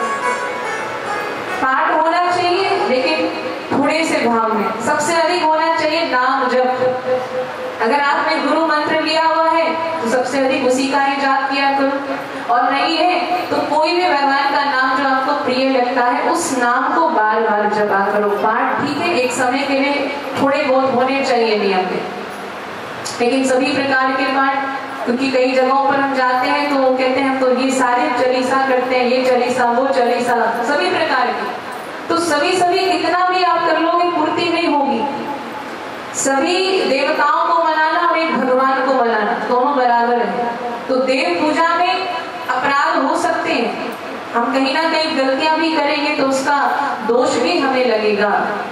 पाठ होना चाहिए लेकिन थोड़े से भाव में, सबसे अधिक होना चाहिए नाम जप। अगर आपने गुरु मंत्र लिया हुआ है तो सबसे अधिक उसी का ही जाप किया करो, और नहीं है तो कोई भी भगवान का नाम जो आपको प्रिय लगता है उस नाम को बार बार जपा करो। पाठ ठीक है एक समय के लिए थोड़े बहुत होने चाहिए नियम में, लेकिन सभी प्रकार के पाठ, क्योंकि कई जगहों पर हम जाते हैं तो वो कहते हैं हम तो ये सारे चालीसा करते हैं, ये चालीसा वो चालीसा सभी प्रकार की, तो सभी कितना भी आप कर लोगे पूर्ति नहीं होगी। सभी देवताओं को मनाना और एक भगवान को मनाना दोनों बराबर है। तो देव पूजा में अपराध हो सकते हैं, हम कहीं ना कहीं गलतियां भी करेंगे तो उसका दोष भी हमें लगेगा।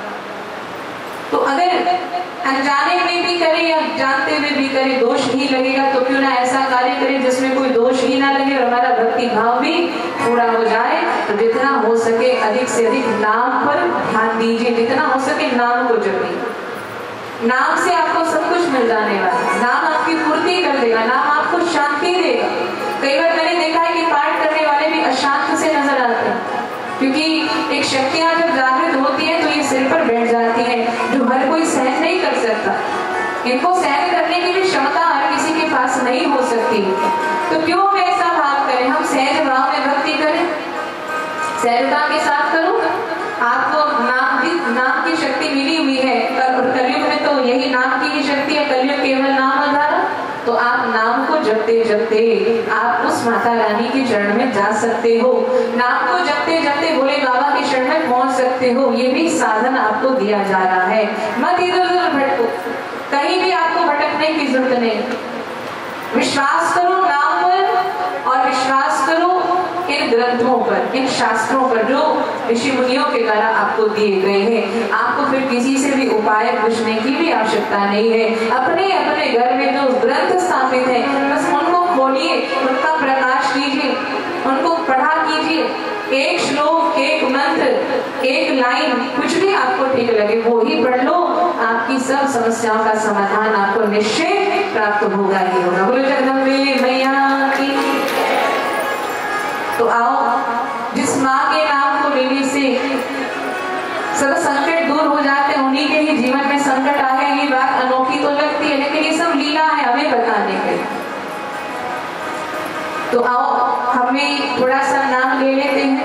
तो अगर अनजाने में भी करे या जानते हुए भी करे दोष ही लगेगा, तो क्यों ना ऐसा कार्य करें जिसमें कोई दोष ही ना लगे और हमारा भक्ति भाव भी पूरा हो जाए। तो जितना हो सके अधिक से अधिक नाम पर ध्यान दीजिए, जितना हो सके नाम को जपिए। नाम से आपको सब कुछ मिल जाने वाला है, नाम आपकी पूर्ति कर देगा, नाम आपको शांति देगा। कई बार मैंने देखा है कि पाठ करने वाले भी अशांत से नजर आते हैं, क्योंकि एक शक्तियां जब जागृत होती है तो ये सिर पर बैठ जाती है, जो हर कोई सहन नहीं कर सकता। इनको सहन करने की भी क्षमता हर किसी के पास नहीं हो सकती। तो क्यों हम ऐसा भाव करें, हम सहज भाव में भक्ति करें, सहजता के साथ करो। आपको नाम की शक्ति मिली हुई है, कलयुग में तो यही नाम की ही शक्ति है, कलयुग केवल नाम आधार। तो आप नाम को जपते जपते आप उस माता रानी के चरण में जा सकते हो, नाम को जपते जपते भोले बाबा के चरण में पहुंच सकते हो। ये भी साधन आपको दिया जा रहा है। मत इधर उधर भटको, कहीं भी आपको भटकने की जरूरत नहीं। विश्वास करो नाम पर और विश्वास करो इन ग्रंथों पर, इन शास्त्रों पर जो ऋषि मुनियों के द्वारा आपको दिए गए हैं। आपको फिर किसी से भी उपाय पूछने की भी आवश्यकता नहीं है। अपने अपने घर में जो ग्रंथ स्थापित है बस उनको खोलिए, उनका प्रकाश कीजिए, उनको पढ़ा कीजिए। एक श्लोक, एक मंत्र, एक लाइन, कुछ भी आपको ठीक लगे वो ही पढ़ लो। आपकी सब समस्याओं का समाधान आपको निश्चय प्राप्त होगा ही होगा। बोलो जगदम्बे मैया की। तो आओ, जिस माँ के नाम को लेने से सब संकट दूर हो जाते हैं, उन्हीं के ही जीवन में संकट आ गए। ये बात अनोखी तो लगती है, लेकिन ये सब लीला है हमें बताने के। तो आओ हमें थोड़ा सा नाम ले लेते हैं।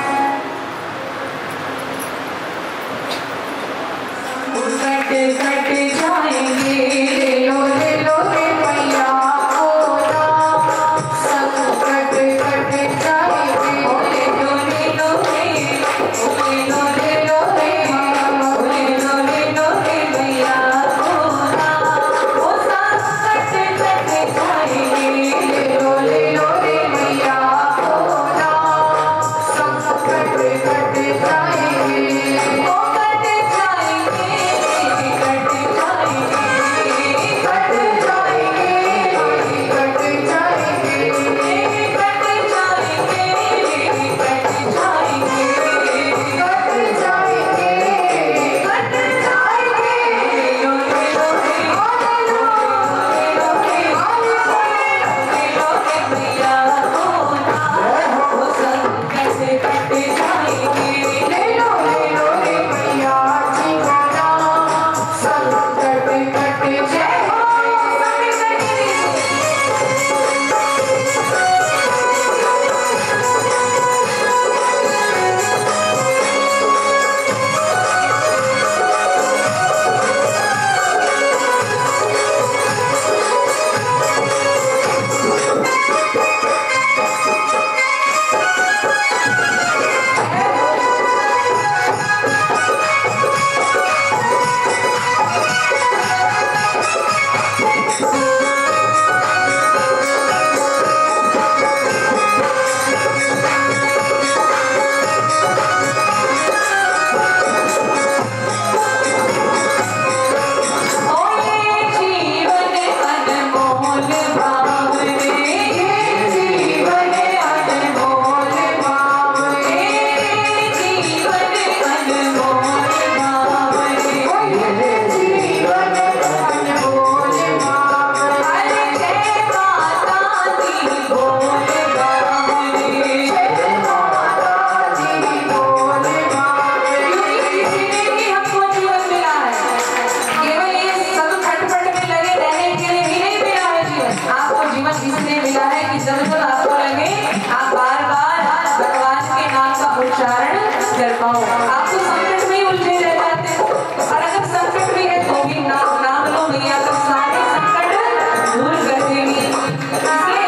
कट कट जाएंगे, ले लो रे मैया को नाम, सब कट कट जाएंगे, ले लो रे मैया को नाम। वो संकट इसलिए मिला है कि जब जब आपको लगे आप बार बार भगवान के नाम का उच्चारण कर पाओ। आप तो संकट में ही उलझे रह जाते हैं, और अगर संकट भी है तो भी नाम लो मैया तो सारे संकट दूर कर देंगे। इसलिए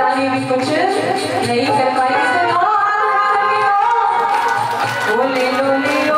रानी भी कुछ नहीं कर पाई। वो ले लो ले लो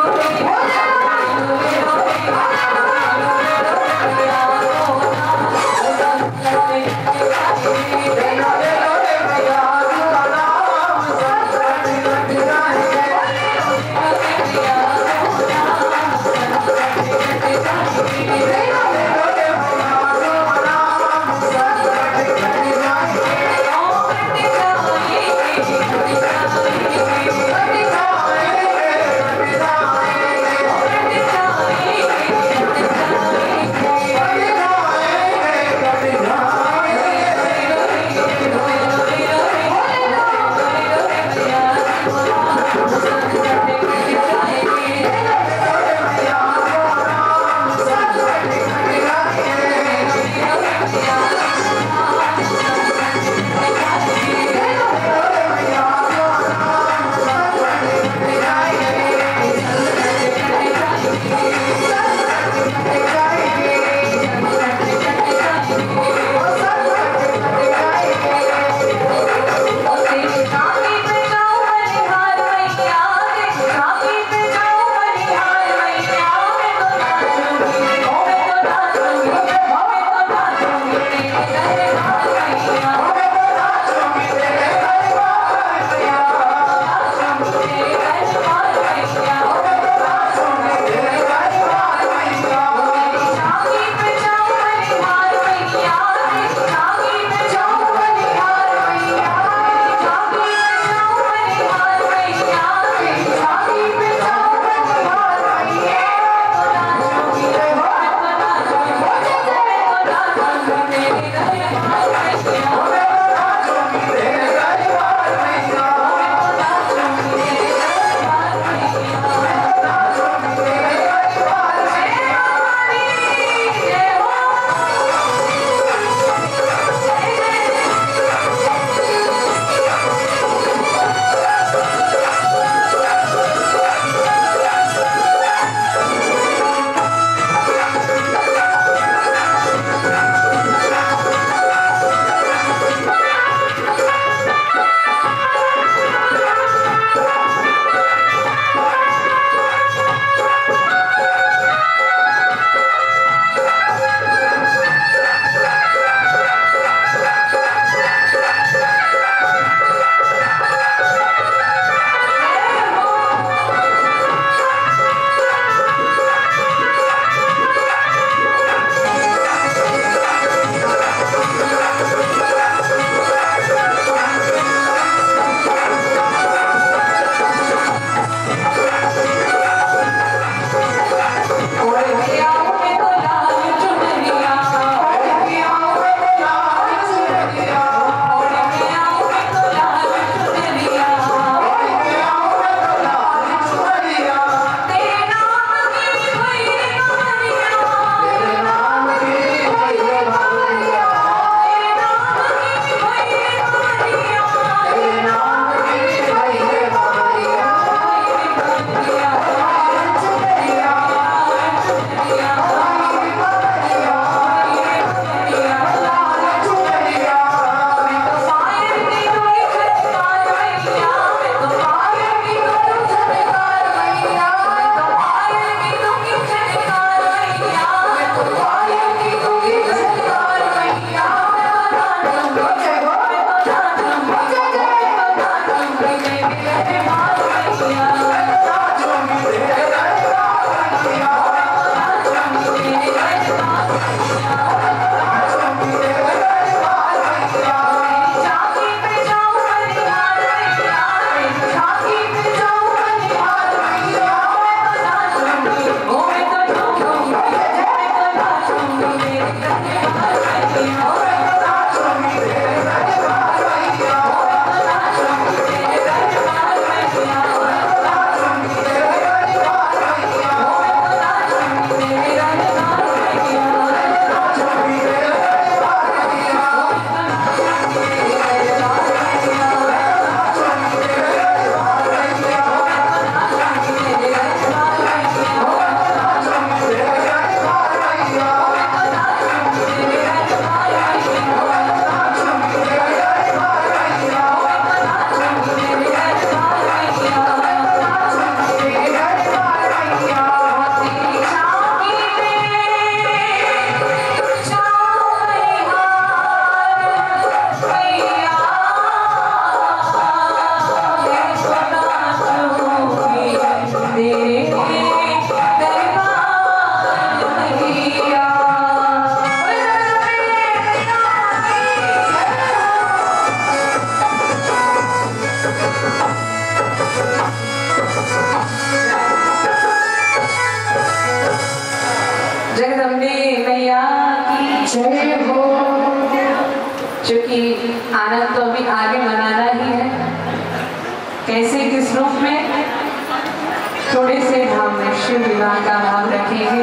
तो अभी आगे मनाना ही है। कैसे, किस रूप में? थोड़े से भाव में शिव विवाह का भाव रखेंगे।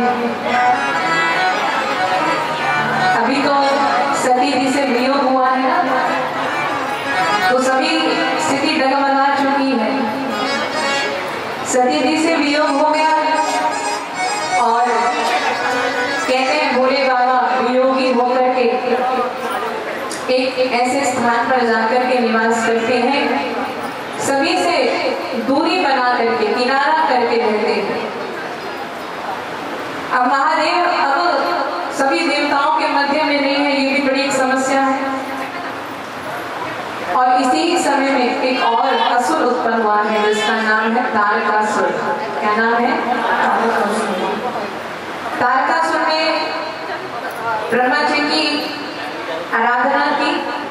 अभी तो सती जी से वियोग हुआ है ना, तो सभी स्थिति डगमगा चुकी है। सती जी से वियोग हो गया और कहते हैं भोले बाबा वियोगी होकर के एक ऐसे स्थान पर जाकर के निवास करते हैं, सभी से दूरी बना करके, किनारा करके रहते हैं। अब महादेव अब सभी देवताओं के मध्य में नहीं है, ये भी बड़ी एक समस्या है। और इसी ही समय में एक और असुर उत्पन्न हुआ है जिसका नाम है तारकासुर। क्या नाम है? तारकासुर ने ब्रह्मा जी की आराधना की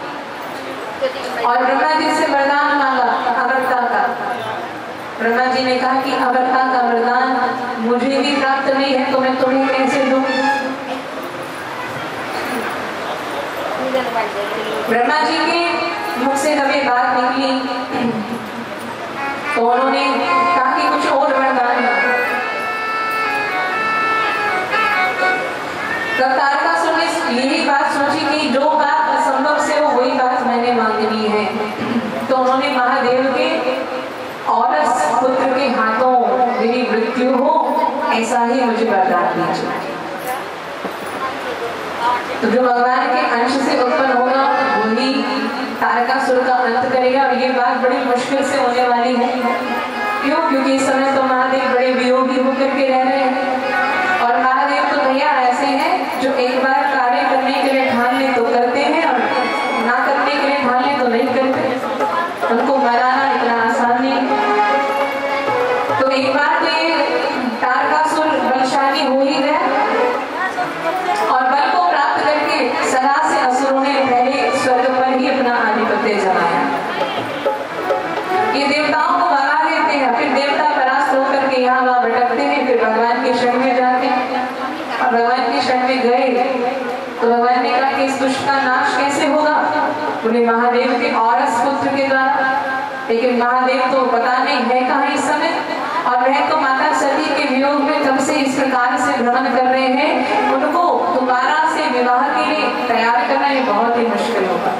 और ब्रह्मा जी से वरदान मांगा अमरता का। ब्रह्मा जी ने कहा कि अमरता का वरदान मुझे भी प्राप्त नहीं है तो मैं तुम्हें कैसे दूं? ब्रह्मा जी के मुख से कभी बात निकली तो उन्होंने कहा कि कुछ और वरदान। तब तारकासुर ने यही बात सोची कि जो बात असंभव से हो वही बात मैंने मांगनी है। तो उन्होंने महादेव के औरस पुत्र के हाथों मेरी मृत्यु हो ऐसा ही मुझे वरदान दीजिए। तो जो भगवान के अंश से उत्पन्न होगा वही तारकासुर का अंत करेगा। और ये बात बड़ी मुश्किल से होने वाली है। क्यों? क्योंकि इस समय तो महादेव बड़े वियोगी होकर के रह रहे हैं। और महादेव तो भैया ऐसे हैं जो एक बार कार्य करने के लिए ठान ले तो करते हैं और ना करने के लिए ठान ले तो नहीं करते। उनको मनाना इतना आसान नहीं। तो एक बार तो ये तारकासुर बलशाली हो ही गया और बल को प्राप्त करके सदा से असुरों ने पहले स्वर्ग पर ही अपना आधिपत्य जमाया। ये देवताओं को भगा देते हैं, फिर देवता परास्त होकर के यहाँ वहाँ भटकते हैं, फिर भगवान के शरण में जाते हैं। और भगवान के शरण में गए तो भगवान ने कहा कि इस दुष्ट का नाश कैसे होगा? बोले महादेव के औरस पुत्र के द्वारा। लेकिन महादेव तो पता नहीं है कहाँ इस समय, और वह तो माता सती के वियोग में जब से इस प्रकार से भ्रमण कर रहे हैं, उनको दोबारा से विवाह के लिए तैयार करना ये बहुत ही मुश्किल होगा।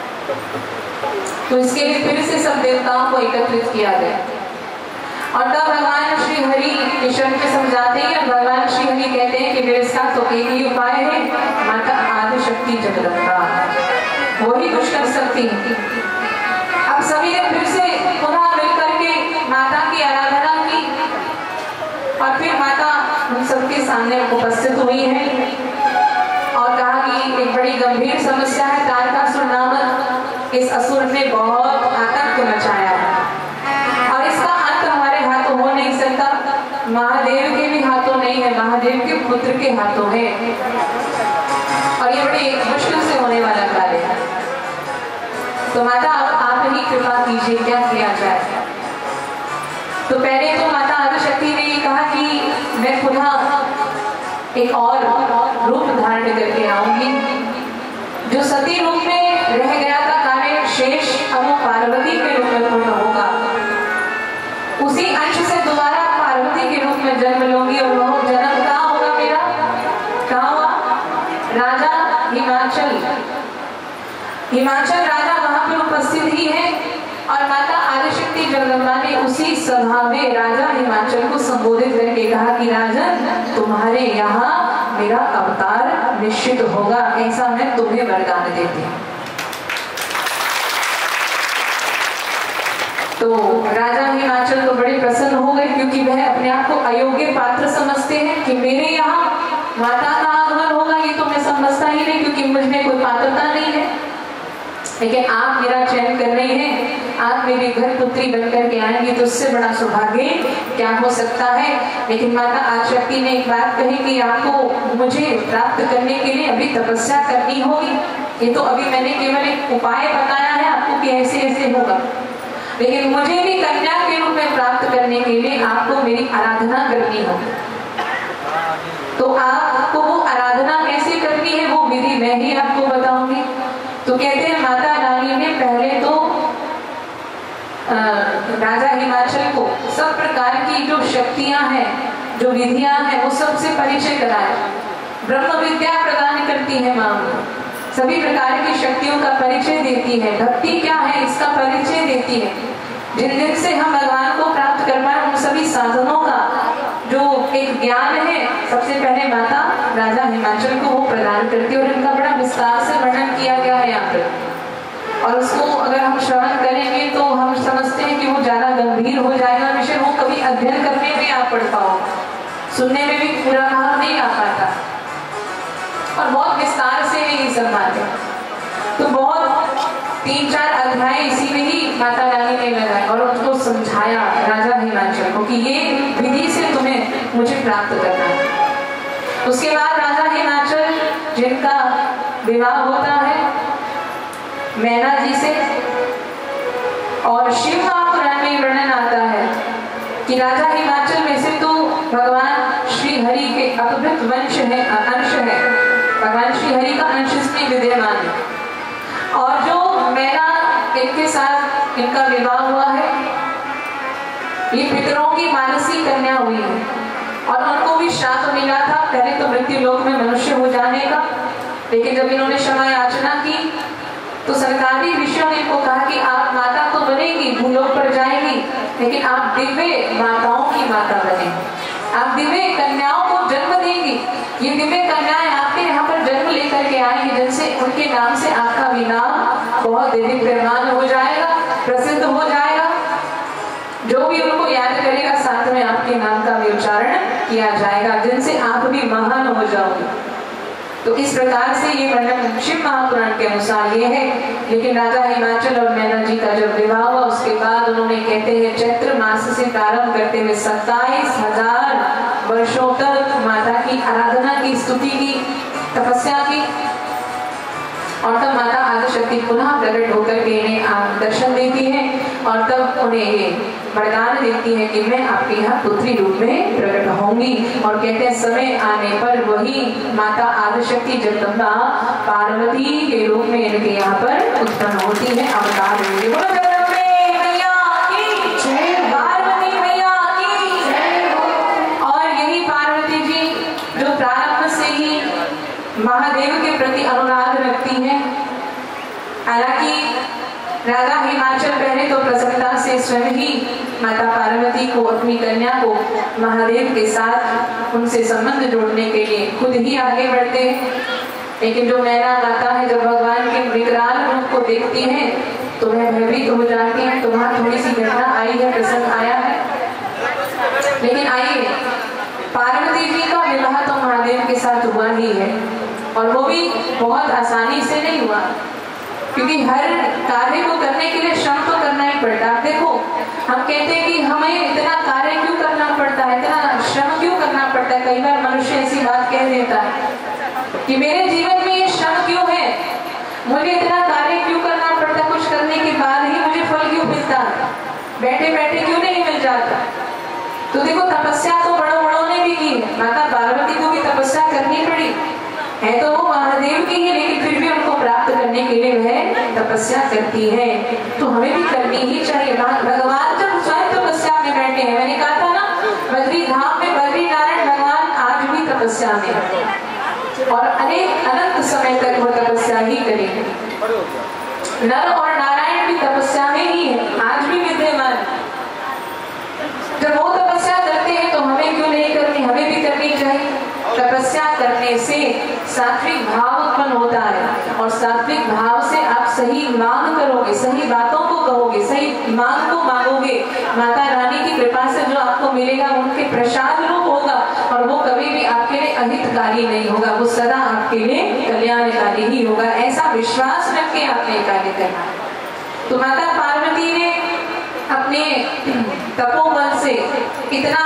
तो इसके लिए फिर से सब देवताओं को एकत्रित किया गया और तब भगवान श्री हरि किशन में समझाते हैं। भगवान श्री हरि कहते हैं कि मेरे साथ तो एक ही उपाय है, माता आदिशक्ति जगदम्बा, वो ही कुछ कर सकती है। अब सभी ने फिर से पुनः मिलकर के माता की आराधना की और फिर माता उन सबके सामने उपस्थित हुई है और कहा कि एक बड़ी गंभीर समस्या है। तारकासुर नामक इस असुर ने बहुत आतंक मचाया है और इसका अंत हमारे हाथों हो नहीं सकता, महादेव के भी हाथों नहीं है, महादेव के पुत्र के हाथों है और ये बड़ी मुश्किल से होने वाला कार्य है। तो माता आप ही कृपा कीजिए, क्या किया जाए? तो पहले तो माता आदिशक्ति ने ये कहा कि मैं पुनः एक और रूप धारण करके आऊंगी। जो सती रूप में रह गया था कार्य शेष, अब वो पार्वती के रूप में पूर्ण होगा। उसी अंश से दोबारा पार्वती के रूप में जन्म लूंगी और वह जन्म कहाँ होगा मेरा? कहाँ हुआ? राजा हिमाचल। हिमाचल राजा वहां पर उपस्थित ही है और माता आदिशक्ति जगदम्बा ने उसी सभा में राजा हिमाचल को संबोधित करके कहा कि राजन, तुम्हारे यहाँ मेरा अवतार निश्चित होगा, ऐसा मैं तुम्हें वरदान देती हूँ। तो राजा हिमाचल तो बड़े प्रसन्न हो गए क्योंकि वह अपने आप को अयोग्य पात्र समझते हैं कि मेरे यहाँ माता का आगमन होगा, ये तो मैं समझता ही नहीं क्योंकि मुझमें कोई पात्रता नहीं है। लेकिन आप मेरा चयन कर रहे हैं, आप मेरी घर पुत्री बनकर के आएंगे तो उससे बड़ा सौभाग्य क्या हो सकता है। लेकिन माता आदिशक्ति ने एक बात कही कि आपको मुझे प्राप्त करने के लिए अभी तपस्या करनी होगी। ये तो अभी मैंने केवल एक उपाय बताया है आपको कि ऐसे ऐसे होगा, लेकिन मुझे भी कन्या के रूप में प्राप्त करने के लिए आपको मेरी आराधना करनी होगी। तो आपको वो आराधना कैसे करनी है वो विधि मैं ही आपको बताऊंगी। तो कहते हैं माता रानी ने राजा हिमाचल को सब प्रकार की जो शक्तियां हैं, जो विधियां हैं, वो सबसे परिचय कराया। ब्रह्म विद्या प्रदान करती है मां, सभी प्रकार की शक्तियों का परिचय देती है। भक्ति क्या है इसका परिचय देती है। जिन दिन से हम भगवान को प्राप्त कर पाए उन सभी साधनों का जो एक ज्ञान है, सबसे पहले माता राजा हिमाचल को वो प्रदान करती है और इनका बड़ा विस्तार से वर्णन किया गया है यहाँ पर। और उसको अगर हम श्रवण करेंगे तो हम समझते हैं कि वो ज्यादा गंभीर हो जाएगा विषय, वो कभी अध्ययन करने में आप पढ़ पाओ, सुनने में भी पूरा भाव नहीं आ पाता और बहुत विस्तार से ये सब बातें। तो बहुत 3-4 अध्याय इसी में ही माता रानी ने लगाए और उसको समझाया राजा हिमाचल को कि ये विधि से तुम्हें मुझे प्राप्त करना है। उसके बाद राजा हिमाचल जिनका विवाह होता है मैना जी से, और शिव महापुराण में वर्णन आता है कि राजा हिमाचल में से तो भगवान श्री हरि के अपभृत वंश है, अंश है, भगवान श्री हरि का अंश इसमें विद्यमान है। और जो मैना इनके साथ इनका विवाह हुआ है, ये पितरों की मानसी कन्या हुई है और उनको भी श्राप मिला था पहले तो मृत्यु लोक में मनुष्य हो जाने का, लेकिन जब इन्होंने क्षमा याचना की तो सरकारी ऋषियों ने इनको कहा कि आप माता तो बनेगी, भूलोक पर जाएगी, लेकिन आप दिव्य माताओं की माता बनेंगी, आप दिव्य कन्याओं को जन्म देंगी। ये दिव्य कन्याएं आपके यहाँ पर जन्म लेकर के आएंगी जिनसे उनके नाम से आपका भी नाम बहुत दिव्यमान हो जाएगा, प्रसिद्ध हो जाएगा। जो भी उनको याद करेगा साथ में आपके नाम का भी उच्चारण किया जाएगा, जिनसे आप भी महान हो जाओगे। तो इस प्रकार से ये वर्णन शिव महापुराण के अनुसार ये है। लेकिन राजा हिमाचल और मैना जी का जब विवाह हुआ उसके बाद उन्होंने कहते हैं चैत्र मास से प्रारंभ करते हुए 27,000 वर्षों तक माता की आराधना की, स्तुति की, तपस्या की, और तब माता आदिशक्ति पुनः प्रकट होकर के इन्हें दर्शन देती है और तब उन्हें ये वरदान देती है कि मैं आपके यहाँ पुत्री रूप में प्रकट होंगी। और कहते हैं समय आने पर वही माता आदिशक्ति जगदम्बा पार्वती के रूप में इनके यहाँ पर उत्पन्न होती है, अवतार होंगे। बोलो जगदम्बे मैया की जय, पार्वती मैया की जय हो। और यही पार्वती जी जो प्रारंभ से ही महादेव के प्रति अनुराग रखती है। हालांकि राजा हिमाचल पहले तो प्रसन्नता से स्वयं ही माता पार्वती को, अपनी कन्या को महादेव के साथ उनसे संबंध जोड़ने के लिए खुद ही आगे बढ़ते हैं। लेकिन जो मैना माता है जब भगवान के विकराल रूप को देखती है तो वह भयभीत हो जाती है। तो वहां थोड़ी सी घटना आई है, प्रसंग आया है। लेकिन आइए, पार्वती जी का विवाह तो महादेव के साथ हुआ ही है और वो भी बहुत आसानी से नहीं हुआ, क्योंकि हर कार्य को करने के लिए श्रम तो करना ही पड़ता है। देखो, हम कहते हैं कि हमें इतना कार्य क्यों करना पड़ता है, इतना श्रम क्यों करना पड़ता है। कई बार मनुष्य ऐसी बात कह देता है कि मेरे जीवन में ये श्रम क्यों है, मुझे इतना कार्य क्यों करना पड़ता है, कुछ करने के बाद ही मुझे फल क्यों मिलता है, बैठे बैठे क्यों नहीं मिल जाता। तो देखो, तपस्या तो बड़ों ने भी की है, माता पार्वती को भी तपस्या करनी पड़ी है, तो वो महादेव की ही, लेकिन फिर भी उनको प्राप्त करने के लिए वह तपस्या करती है। तो हमें भी करनी ही चाहिए। भगवान जब स्वयं तपस्या में बैठे हैं, मैंने कहा था ना, बद्री धाम में बद्री नारायण भगवान आज भी तपस्या में और अनंत समय तक वो तपस्या ही करेंगे। नर और नारायण भी तपस्या में ही है, आज भी विद्यमान। जब वो तपस्या करते हैं तो हमें क्यों नहीं करनी, हमें भी करनी चाहिए। तपस्या करने से सात्विक भाव उत्पन्न होता है और सात्विक भाव से आप सही मांग करोगे, सही बातों को कहोगे, सही मांग को मांगोगे। माता रानी की कृपा से जो आपको मिलेगा उनके प्रसाद रूप होगा और वो कभी भी आपके लिए अहितकारी नहीं होगा, वो सदा आपके लिए कल्याणकारी ही होगा। ऐसा विश्वास रख के आपने कार्य करना। तो माता पार्वती ने अपने तपोबल से इतना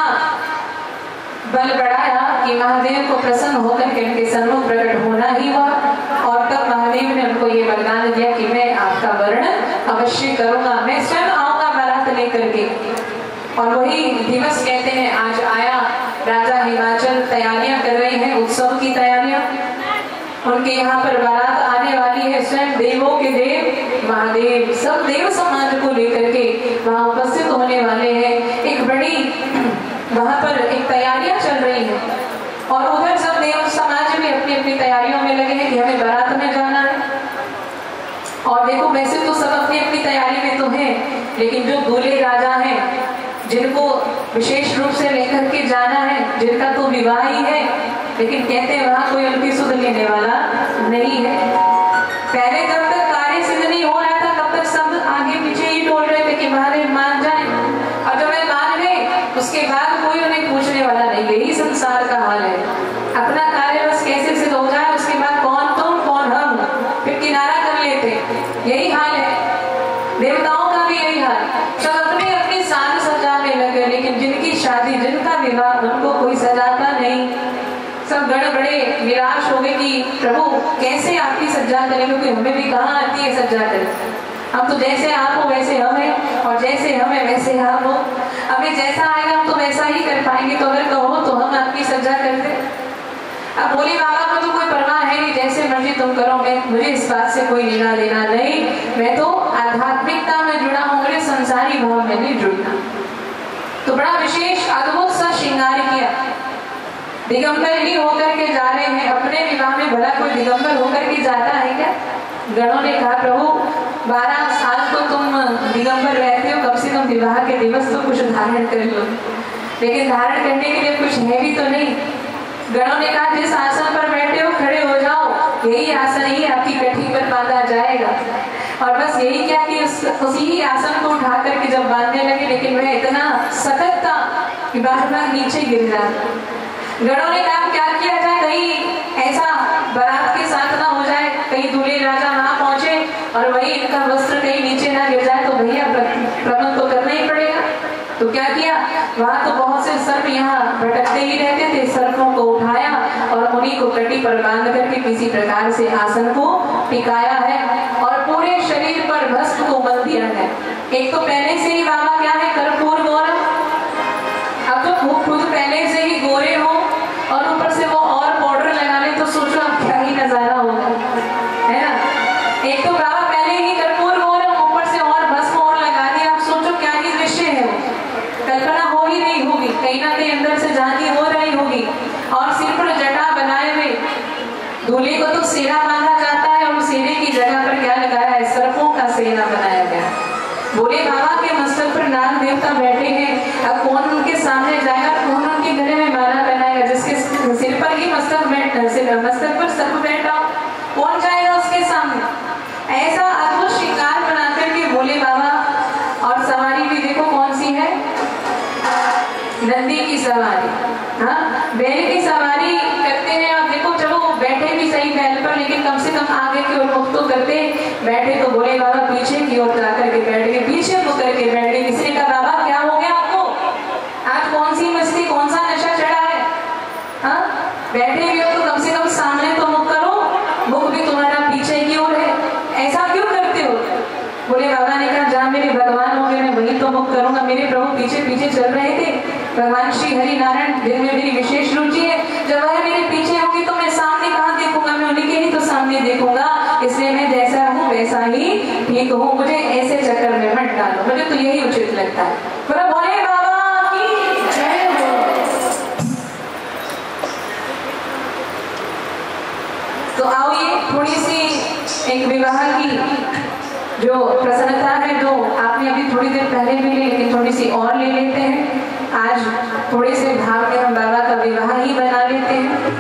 बल बढ़ाया कि महादेव को प्रसन्न होकर के उनके सन्मुख प्रकट होना ही हुआ। और तब महादेव ने उनको ये वरदान दिया कि मैं आपका वर्णन अवश्य करूंगा, मैं स्वयं आऊंगा बारात लेकर के। और वही दिवस कहते हैं आज आया। राजा हिमाचल तैयारियां कर रहे हैं, उत्सव की तैयारियां। उनके यहाँ पर बारात आने वाली है। स्वयं देवों के देव महादेव सब देव समाज को लेकर के वहाँ उपस्थित होने वाले हैं। एक बड़ी वहाँ पर एक तैयारियां चल रही है और उधर सब देव समाज भी अपनी अपनी तैयारियों में लगे हैं कि हमें बारात में जाना है। और देखो वैसे तो सब अपनी अपनी तैयारी में तो हैं, लेकिन जो दूल्हे राजा हैं जिनको विशेष रूप से लेकर के जाना है, जिनका तो विवाह ही है, लेकिन कहते हैं वहां कोई उनकी सुध लेने वाला नहीं है। पहले जब तक कार्य सिद्ध नहीं हो रहा था तब तक सब आगे पीछे ही बोल रहे थे कि महादेव मान जाए, और जब वे मान गए उसके बाद कोई उन्हें पूछने वाला नहीं। यही संसार का हाल है। अपना कार्य बस कैसे सिद्ध हो जाए, उसके बाद कौन तुम कौन हम, फिर किनारा कर लेते। यही हाल है, देवताओं का भी यही हाल। सब अपने अपनी साज सजा में लगे, लेकिन जिनकी शादी जिनका विवाह उनको कोई सजाता नहीं। सब बड़े बड़े निराश हो गए कि प्रभु कैसे आपकी सज्जा करें, क्योंकि हमें भी कहाँ आती है सज्जा करें। हम तो जैसे आप हो वैसे हम हैं, और जैसे हम हैं वैसे आप हो। हमें जैसा आएगा हम तो वैसा ही कर पाएंगे, तो अगर कहो तो हम आपकी सज्जा कर दे। अब भोले बाबा को तो कोई परवाह है नहीं, जैसे मर्जी तुम करो, मुझे इस बात से कोई लेना देना नहीं। मैं तो आध्यात्मिकता में जुड़ा हूँ, मुझे संसारी भाव में नहीं जुड़ना। तो बड़ा विशेष अद्भुत सा श्रृंगार किया। दिगंबर ही होकर के जा रहे हैं अपने विवाह में। भला कोई दिगंबर होकर के जाता है क्या? गणों ने कहा प्रभु 12 साल तो तुम दिगंबर रहते हो, कम से कम विवाह के दिवस तो कुछ धारण कर लो। लेकिन धारण करने के लिए कुछ है भी तो नहीं। गणों ने कहा जिस आसन पर बैठे हो खड़े हो जाओ, यही आसन ही आपकी कठी पर बांधा जाएगा। और बस यही क्या कि उसी ही आसन को उठा करके जब बांधने लगे, लेकिन वह इतना सख्त था कि बार बार नीचे गिर रहा। गणों ने कहा क्या किया जाए, कहीं ऐसा बारात के साथ ना हो जाए, कहीं दूल्हे राजा वहां पहुंचे और वही इनका वस्त्र कहीं नीचे ना गिर जाए, तो भैया प्रबंध तो करना ही पड़ेगा। तो क्या किया, वहां तो बहुत से सर्प यहाँ भटकते ही रहते थे। सर्पों को उठाया और उन्हीं को कटी पर बांध करके किसी प्रकार से आसन को टिकाया है और पूरे शरीर पर भस्म को मल दिया है। एक तो पहले से ही बाबा क्या है, कर्पूर गौरव। अब तो खुद पहले से ही गोरे हो और ऊपर से वो और पाउडर लगा ले, तो सोचो अब क्या ही नजारा होगा, है ना। एक तो बाबा पहले ही कर्पूर गौरव, ऊपर से और भस्म और लगा दिया। आप सोचो क्या ही दृश्य है, कल्पना हो ही नहीं होगी, कहीं ना कहीं अंदर से झांकी हो रही होगी। और सिर पर जटा बनाए हुए, दूल्हे को तो सेना बांधा जाता है और सेने की जगह पर क्या लगाया है, सर्पों का सेना बनाया गया। बोले बाबा के मस्तक पर नाग देवता बैठे हैं, अब कौन उनके सामने जाएगा, कौन उनके गले में माला पहनाएगा। जिसके सिर पर ही मस्तक पर सर्प बैठा, कौन जाएगा उसके सामने। ऐसा अद्भुत श्रृंगार बना करके बोले बाबा। और सवारी भी देखो कौन सी है, नंदी की सवारी, हाँ बैल की सवारी करते हैं। और देखो चलो बैठे भी सही बैल पर, लेकिन कम से कम आगे की ओर मुख तो करते। बैठे तो बोले बाबा पीछे की ओर जाकर के बैठ गए, पीछे मुख करके बैठ गए। किसी ने कहा बाबा क्या हो गया आपको, आज कौन सी मस्ती, कौन सा नशा चढ़ा है। हाँ बैठे भी हो तो कम से कम सामने तो मुख करो, मुख भी तुम्हारा पीछे की ओर है, ऐसा क्यों करते हो। बोले बाबा ने कहा जहाँ मेरे भगवान होंगे मैं वही तो मुख करूंगा। मेरे प्रभु पीछे पीछे चल रहे थे, भगवान श्री हरि नारायण जिनमें मेरी विशेष रुचि है, जब वह मेरे पीछे होंगे तो मैं सामने कहाँ देखूंगा, मैं उन्हीं के ही तो सामने देखूंगा। इसलिए मैं जैसा हूँ वैसा ही ठीक हूँ, मुझे ऐसे चक्कर में मत डालो, मुझे तो यही उचित लगता है। बोले बाबा की जय हो। तो आओ ये थोड़ी सी एक विवाह की जो प्रसन्नता है, जो आपने अभी थोड़ी देर पहले भी ली, लेकिन थोड़ी सी और ले लेते हैं। आज थोड़े से भाव में हम बाबा का विवाह ही बना लेते हैं।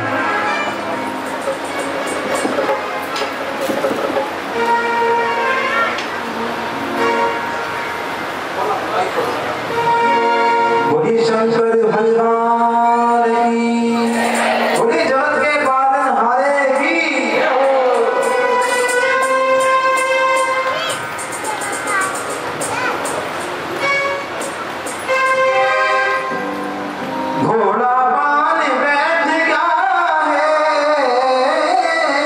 बोले शंकर भगवान की, बोले जगत के पालन हारे की। घोड़ा पान बैठ गया है।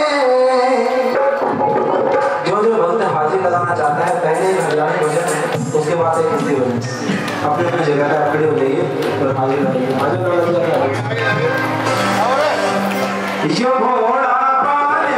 जो भक्त हाजिर लगाना चाहता है पहले हरियाणी भजन है, उसके बाद एक हिंदी भजन। अपने अपनी जगह पे आप खड़े हो जाइए और हाजिर लगाइए। हाजिर लगा जो घोड़ा पान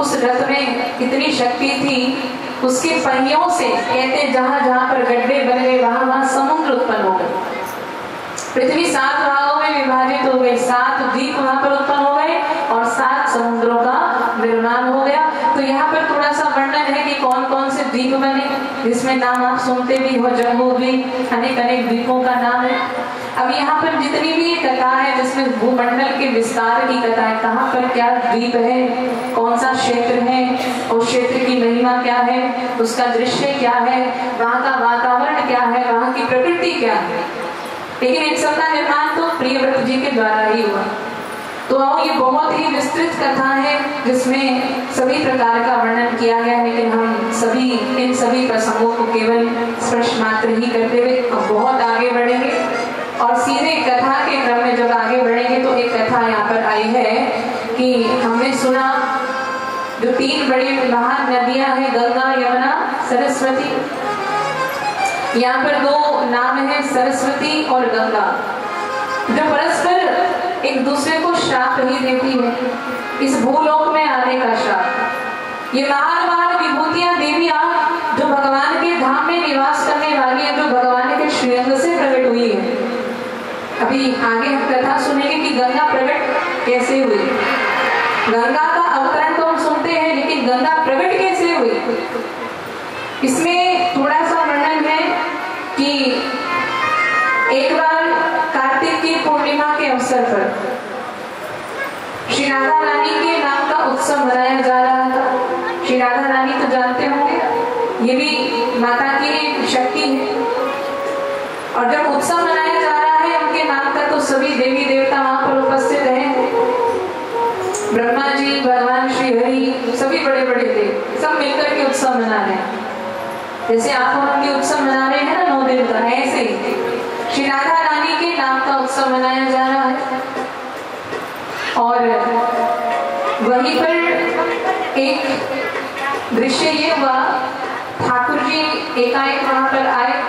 उस रथ में इतनी शक्ति थी, उसके पहियों से कहते जहां जहां पर गड्ढे बन गए वहां वहां समुद्र उत्पन्न हो गए। पृथ्वी 7 भागों में विभाजित हो गई, 7 द्वीप वहां पर उत्पन्न हो गए और 7 समुद्रों का निर्माण हो गया। तो यहाँ पर थोड़ा सा वर्णन है कि कौन कौन से द्वीप बने, जिसमें नाम आप सुनते भी हो, जम्बू द्वीप, अनेक अनेक द्वीपों का नाम है। अब यहाँ पर जितनी भी कथा है जिसमें भूमंडल के विस्तार की कथा है, कहाँ पर क्या द्वीप है, कौन सा क्षेत्र है, उस क्षेत्र की महिमा क्या है, उसका दृश्य क्या है, वहाँ का वातावरण क्या है, वहाँ की प्रकृति क्या है, लेकिन इन सब का निर्माण तो प्रियव्रत जी के द्वारा ही हुआ। तो आओ, ये बहुत ही विस्तृत कथा है जिसमें सभी प्रकार का वर्णन किया गया है, लेकिन हम इन सभी प्रसंगों को केवल स्पर्श मात्र ही करते हुए बहुत आगे बढ़ेंगे और सीधे कथा के क्रम में जब आगे बढ़ेंगे तो एक कथा यहाँ पर आई है कि हमने सुना जो 3 बड़ी महान नदियां हैं, गंगा, यमुना, सरस्वती। यहाँ पर 2 नाम है, सरस्वती और गंगा, जो परस्पर एक दूसरे को श्राप ही देती है, इस भूलोक में आने का श्राप। ये महान महान विभूतियां, देवियां जो भगवान के धाम में निवास करने वाली है, जो भगवान के श्रीअंग से प्रकट हुई है। अभी आगे हम कथा सुनेंगे कि गंगा प्रकट कैसे हुई। गंगा का अवतरण तो हम सुनते हैं, लेकिन गंगा प्रकट कैसे हुई, इसमें थोड़ा सा वर्णन है कि एक बार कार्तिक की पूर्णिमा के अवसर पर श्री राधा रानी के नाम का उत्सव मनाया जा रहा था। श्री राधा रानी तो जानते होंगे, ये भी माता की शक्ति है, और जब उत्सव मनाया जा रहा है उनके नाम का तो सभी देवी देवता वहां पर उपस्थित हैं। ब्रह्मा जी, भगवान श्री हरि, सभी बड़े बड़े देव सब मिलकर के उत्सव मना रहे हैं। जैसे आप उनके उत्सव मना रहे हैं ना 9 दिन का, ऐसे ही श्री राधा रानी के नाम का उत्सव मनाया जा रहा है। और वहीं पर एक दृश्य ये हुआ, ठाकुर जी एकाएक वहां पर आए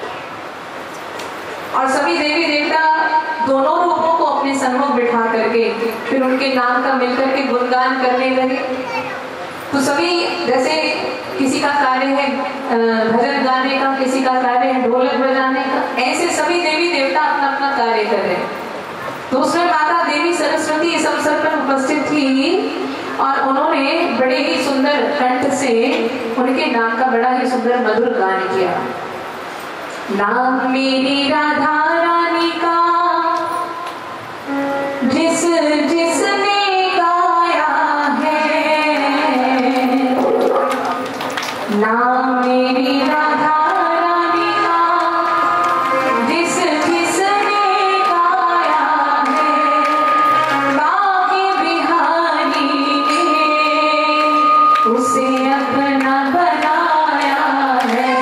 और सभी देवी देवता दोनों रूपों को अपने सम्मुख बिठा करके फिर उनके नाम का मिलकर के गुणगान करने लगे। तो सभी, जैसे किसी का कार्य है भजन गाने का, किसी का कार्य है ढोलक बजाने का, ऐसे सभी देवी देवता अपना अपना कार्य कर रहे हैं। तो उसमें माता देवी सरस्वती इस अवसर पर उपस्थित थी और उन्होंने बड़े ही सुंदर कंठ से उनके नाम का बड़ा ही सुंदर मधुर गान किया। नाम मेरी राधा रानी का जिस जिसने गाया है, नाम मेरी राधा रानी का जिस जिसने गाया है, बाकी बिहारी ने उसे अपना बनाया है,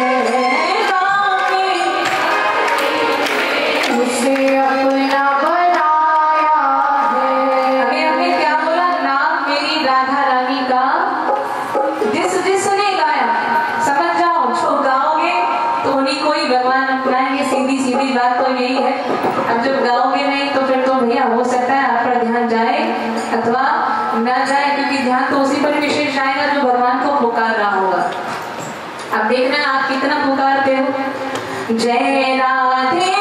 उसे अपना बनाया है। अभी हमने क्या बोला, नाम मेरी राधा रानी का जिस जिसने गाया। समझ जाओ, जो गाओगे तो उन्हीं को ही भगवान अपनाएंगे। सीधी सीधी बात तो यही है। अब जब गाओगे नहीं तो फिर तो भैया हो सकता है आप पर ध्यान जाए अथवा न जाए, क्योंकि ध्यान तो उसी पर विशेष आएगा जो भगवान को पुकार रहा होगा। अब देखना आप कितना पुकारते हो। जय राधे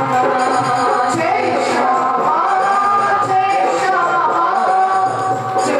जय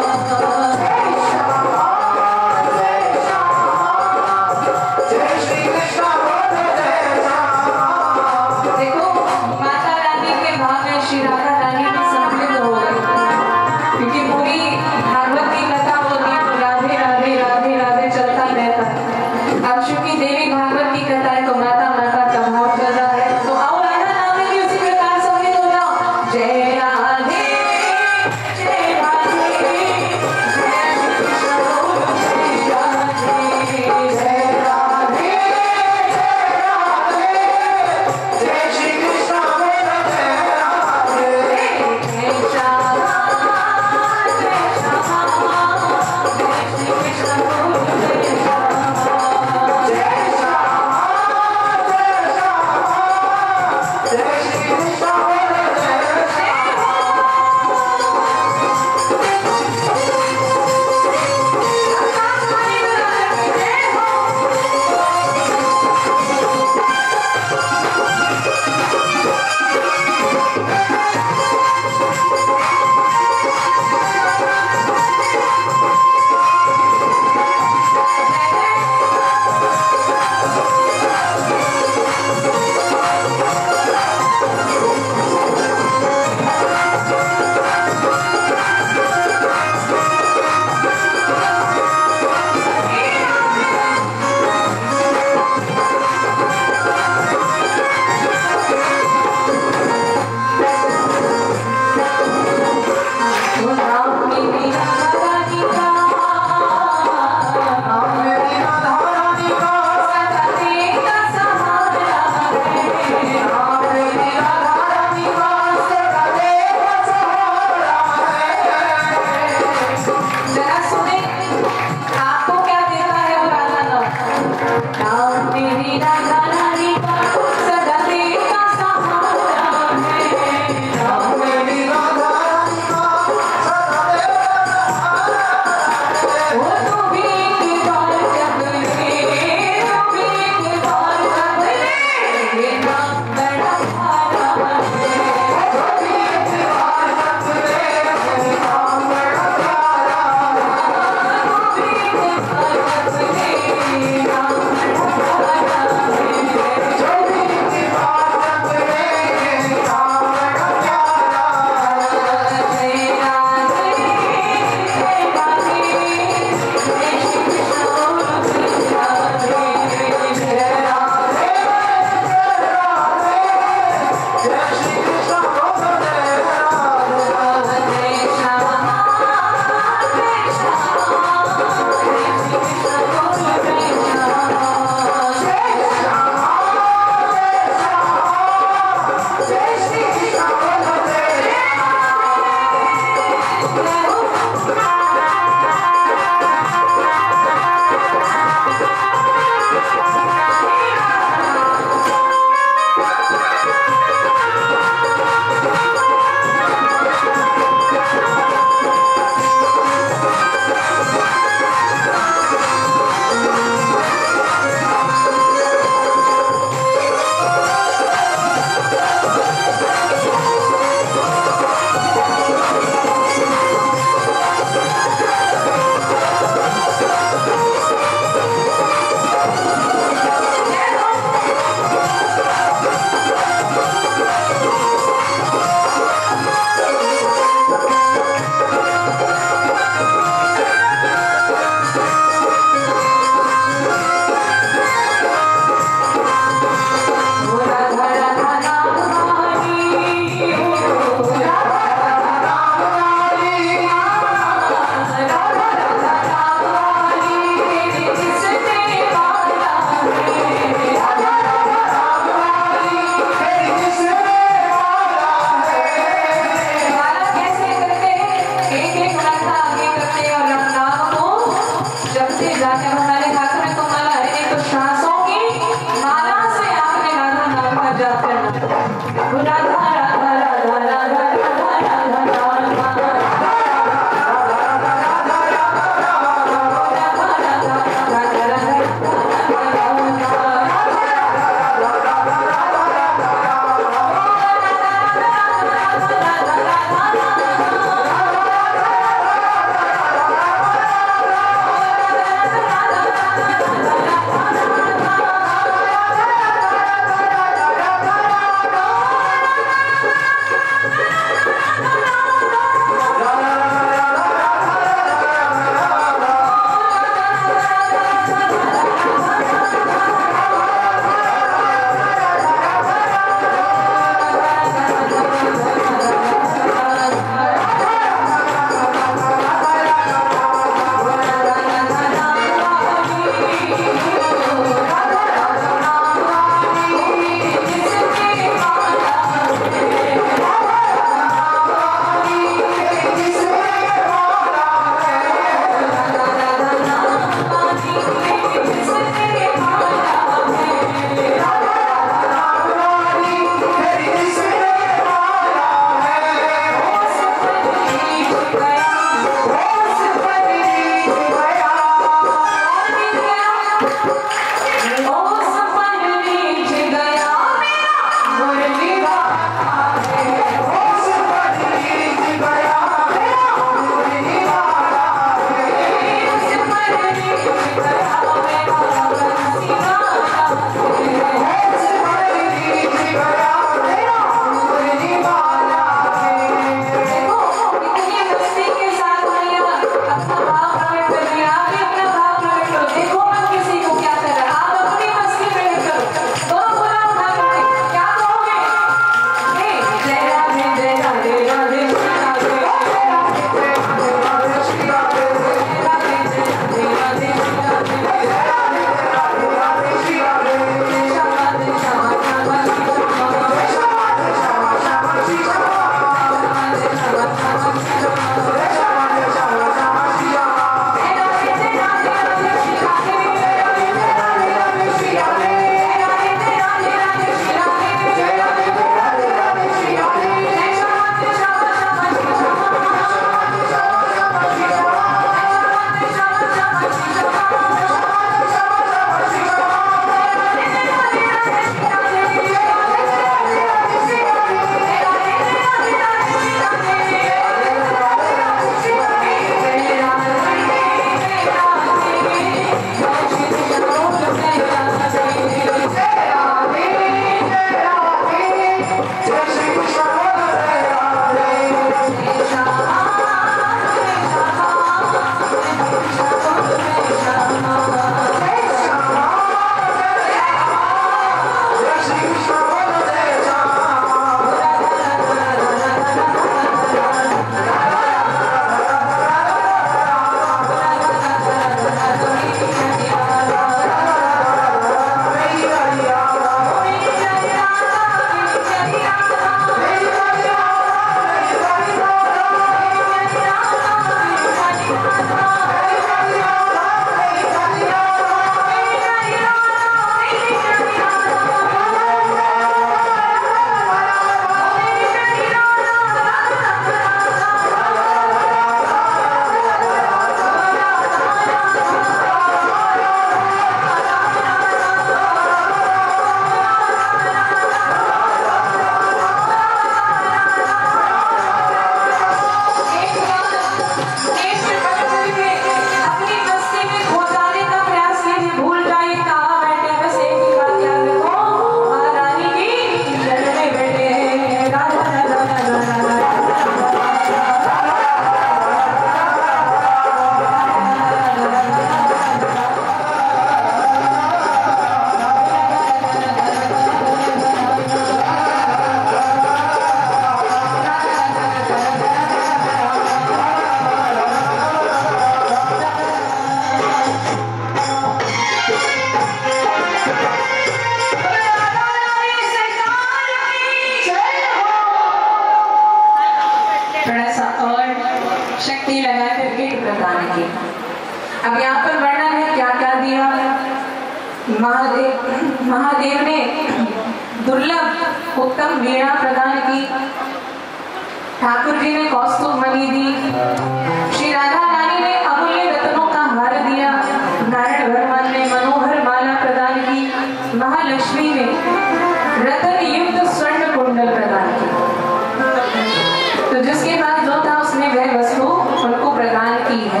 महादेव ने दुर्लभ उत्तम वीणा प्रदान की, ठाकुर जी ने कौस्तुभ मणि दी, श्री राधा रानी ने अमूल्य रत्नों का हार दिया, नारायण भगवान ने मनोहर माला प्रदान की, महालक्ष्मी ने रत्न युक्त स्वर्ण कुंडल प्रदान की। तो जिसके पास जो था उसने वह वस्तु उनको प्रदान की है।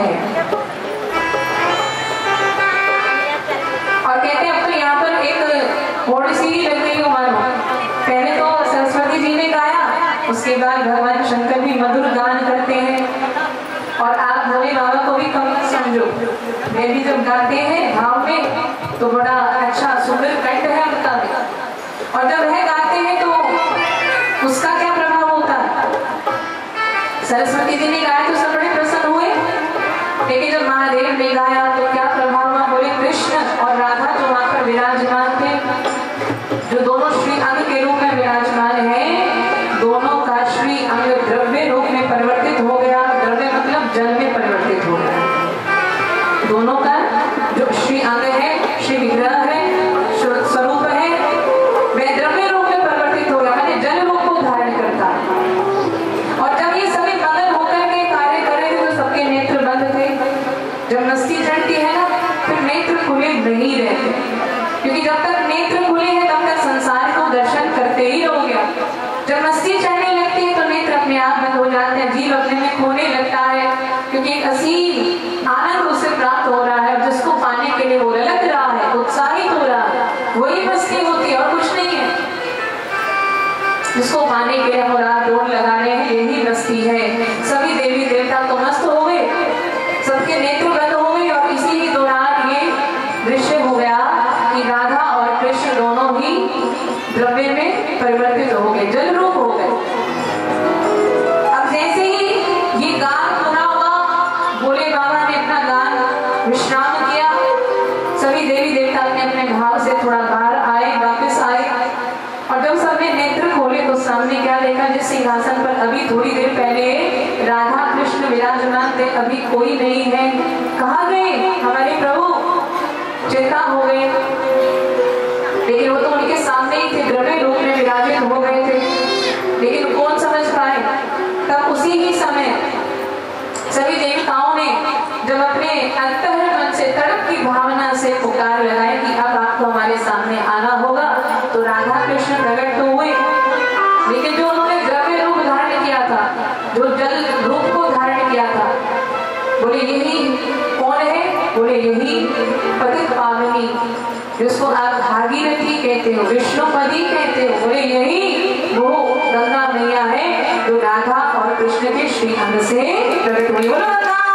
और कहते हैं अब तो यहाँ पर एक थोड़ी सी ही लग गई हो मानो। पहले तो सरस्वती जी ने गाया, उसके बाद भगवान शंकर भी मधुर गान करते हैं। और आप भोले बाबा को भी कम समझो, वे भी जब गाते हैं भाव में तो बड़ा अच्छा सुंदर कंठ है उनका भी, और जब वह गाते हैं तो उसका क्या प्रभाव होता है। सरस्वती जी ने गाया तो सब बड़े प्रसन्न हुए, लेकिन जब महादेव ने गाया तो क्या प्रभाव हुआ। बोले कृष्ण और राधा जो वहां पर विराजमान थे, जो दोनों श्री अंग के रूप में विराजमान है, दोनों का श्री अंग द्रव्य रूप में परिवर्तित हो गया। द्रव्य मतलब जल में परिवर्तित हो गया। दोनों का जो श्री अंग है, श्री विग्रह है, स्वरूप है, वह द्रव्य रूप में परिवर्तित हो गया, मैंने जल रूप को धारण करता है। और जब ये सभी मगन होकर के कार्य कर रहे थे तो सबके नेत्र बंद थे। जब मस्ती चढ़ती है ना, फिर नेत्र खुले नहीं रहते, क्योंकि जब तक नेत्र खुले हैं तब तक संसार को दर्शन करते ही रहोगे। जब मस्ती चढ़ने लगती है तो नेत्र अपने आप बंद हो जाते हैं, जीव अपने में खोने लगता है, क्योंकि एक असीम आनंद उसे प्राप्त हो रहा है, और जिसको पाने के लिए वो ललक रहा है, उत्साहित हो रहा है, वही मस्ती होती है और कुछ नहीं है। जिसको पाने के लिए हम रात दौड़ लगा रहे हैं, यही मस्ती है। सभी देवी देवता तो मस्त हो गए, सबके नेत्र बंद हो गए, और इसी के दौरान ये दृश्य हो गया कि राधा और कृष्ण दोनों ही द्रव्य में परिवर्तित हो गए, जल रूप हो गए। अब जैसे ही ये गान पूरा हुआ, भोले बाबा ने अपना गान विश्राम किया, सभी देवी देवता अपने अपने भाव से थोड़ा बाहर आए, वापस आए, और जब सबने नेत्र खोले तो सामने क्या देखा, जिस सिंहासन पर अभी थोड़ी देर पहले राधा कृष्ण विराजमान थे, अभी कोई नहीं है। कहाँ गए हमारे प्रभु? चिंता हो गई, लेकिन वो तो उनके सामने ही थे, द्रव्य रूप में विराजित हो गए थे, लेकिन कौन समझ पाए। तब उसी ही समय सभी देवताओं ने जब अपने अंतःकरण मन से तड़प की भावना से पुकार लगाई कि अब आपको हमारे सामने आना होगा, तो राधा कृष्ण प्रकट तो हुए, लेकिन जो उन्होंने द्रव्य रूप धारण किया था, जो जल रूप को धारण किया था, बोले यही कौन है? बोले यही पतित पावनी, जिसको आप भागीरथी कहते हो, विष्णुपदी कहते हो, बोले यही वो गंगा मैया है जो राधा और कृष्ण के श्री अंग से प्रकट हुई। बोलो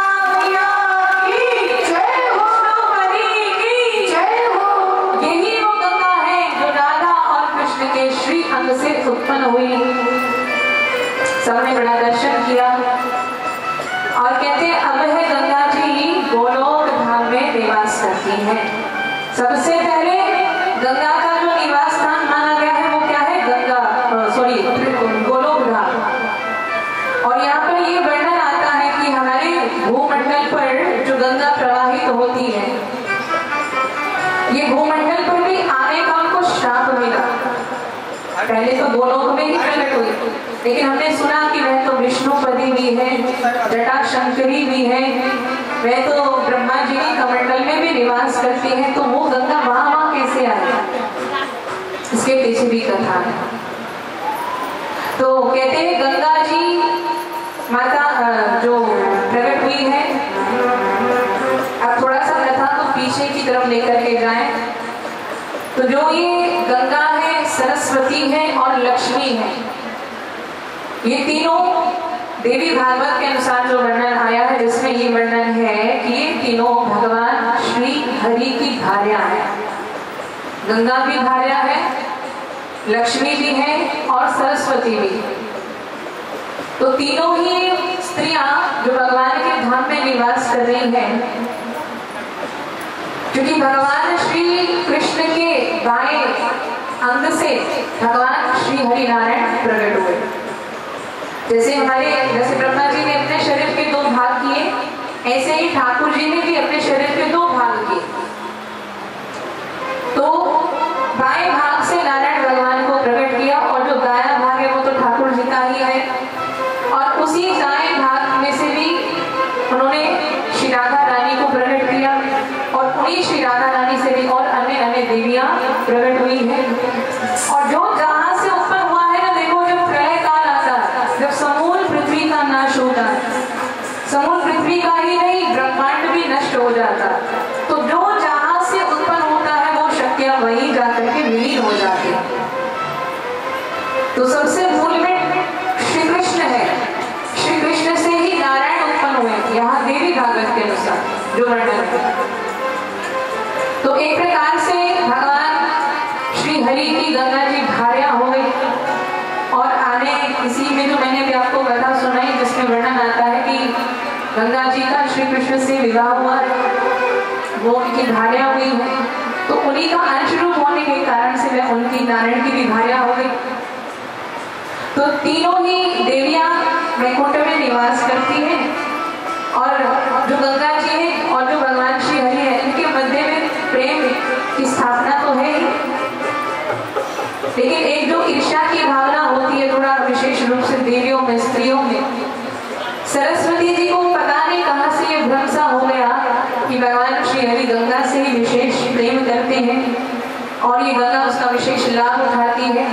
से उत्पन्न हुई। सबने बड़ा दर्शन किया और कहते हैं अब है गंगा जी गोलोक धाम में निवास करती हैं। सबसे पहले गंगा का जो निवास स्थान माना गया है वो क्या है? गोलोक धाम। और यहाँ पर ये वर्णन आता है कि हमारे भूमंडल पर जो गंगा प्रवाहित होती है, ये भूमंडल पर भी आने का उनको श्राप मिला। पहले तो गोलोक में ही प्रकट हुई, लेकिन हमने सुना कि वह तो विष्णुपदी भी है, जटा शंकरी भी है, वह तो ब्रह्मा जी की कमंडल में भी निवास करती है, तो वो गंगा वहां कैसे आई? इसके पीछे भी कथा है। तो कहते हैं गंगा जी माता जो प्रकट हुई है, अब थोड़ा सा कथा तो पीछे की तरफ लेकर के जाएं, तो जो ये गंगा है, सरस्वती है और लक्ष्मी है, ये तीनों देवी भागवत के अनुसार जो वर्णन आया है, जिसमें ये वर्णन है कि ये तीनों भगवान श्री हरि की भार्या है। गंगा भी भार्या है, लक्ष्मी भी है और सरस्वती भी है। तो तीनों ही स्त्रियां जो भगवान के धाम में निवास कर रही हैं, क्योंकि भगवान श्री कृष्ण के बाएं अंग से भगवान श्री हरि नारायण प्रकट हुए। जैसे ब्रह्मा जी ने अपने शरीर के 2 भाग किए, ऐसे ही ठाकुर जी ने भी अपने शरीर के 2 भाग किए। तो बाएं तो सबसे मूल में श्री कृष्ण है। श्री कृष्ण से ही नारायण उत्पन्न हुए, यहाँ देवी भागवत के अनुसार जो वर्णन है। तो एक प्रकार से भगवान श्री हरि की गंगा जी धारिया हो गई। और आने इसी में जो मैंने भी आपको कथा सुनाई जिसमें वर्णन आता है कि गंगा जी का श्री कृष्ण से विवाह हुआ है, वो उनकी धारिया हुई है। तो उन्हीं का अंश रूप होने के कारण से वह उनकी नारायण की भी धारिया हो गई। तो तीनों ही देवियां वैकुंठ में निवास करती हैं। और जो गंगा जी है और जो भगवान श्री हरि है, इनके मध्य में प्रेम की स्थापना तो है ही, लेकिन एक जो ईर्ष्या की भावना होती है थोड़ा विशेष रूप से देवियों में, स्त्रियों में। सरस्वती जी को पता नहीं कहां से ये भ्रम सा हो गया कि भगवान श्री हरि गंगा से ही विशेष प्रेम करते हैं और ये गंगा उसका विशेष लाभ उठाती है।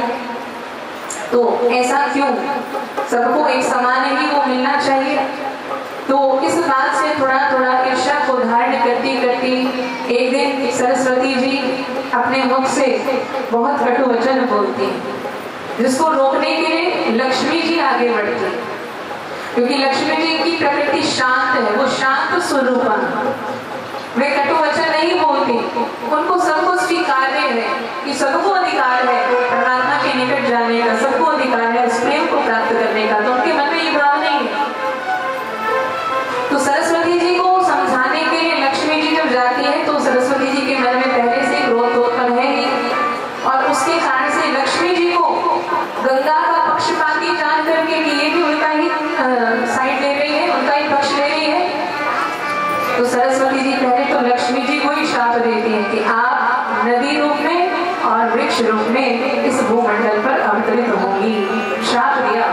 तो ऐसा क्यों? सबको एक समान ही वो मिलना चाहिए। तो इस बात से थोड़ा थोड़ा ईर्ष्या को धारण करती करती एक दिन सरस्वती जी अपने मुख से बहुत कटु वचन बोलती हैं, जिसको रोकने के लिए लक्ष्मी जी आगे बढ़ती है। क्योंकि लक्ष्मी जी की प्रकृति शांत है, वो शांत स्वरूपा, वे कटु वचन नहीं बोलती। उनको सबको स्वीकार्य है कि सबको अधिकार है परमात्मा के निकट जाने का, सबको अधिकार है उस प्रेम को प्राप्त करने का। तो उनके मन में ये भाव नहीं है। तो सरस्वती जी को समझाने के लिए लक्ष्मी जी जब जाती है तो सरस्वती जी के मन में पहले से क्रोध उत्पन्न है ही, और उसके कारण से लक्ष्मी जी को गंगा का पक्षपाती जान करके कि ये भी उनका ही साइड ले रही है, उनका ही पक्ष ले रही है। तो सरस्वती जी पहले तो लक्ष्मी जी को ही शाप देती है कि आप नदी रूप में और वृक्ष रूप में इस भूमंडल पर अवतरित होंगी। शाप दिया।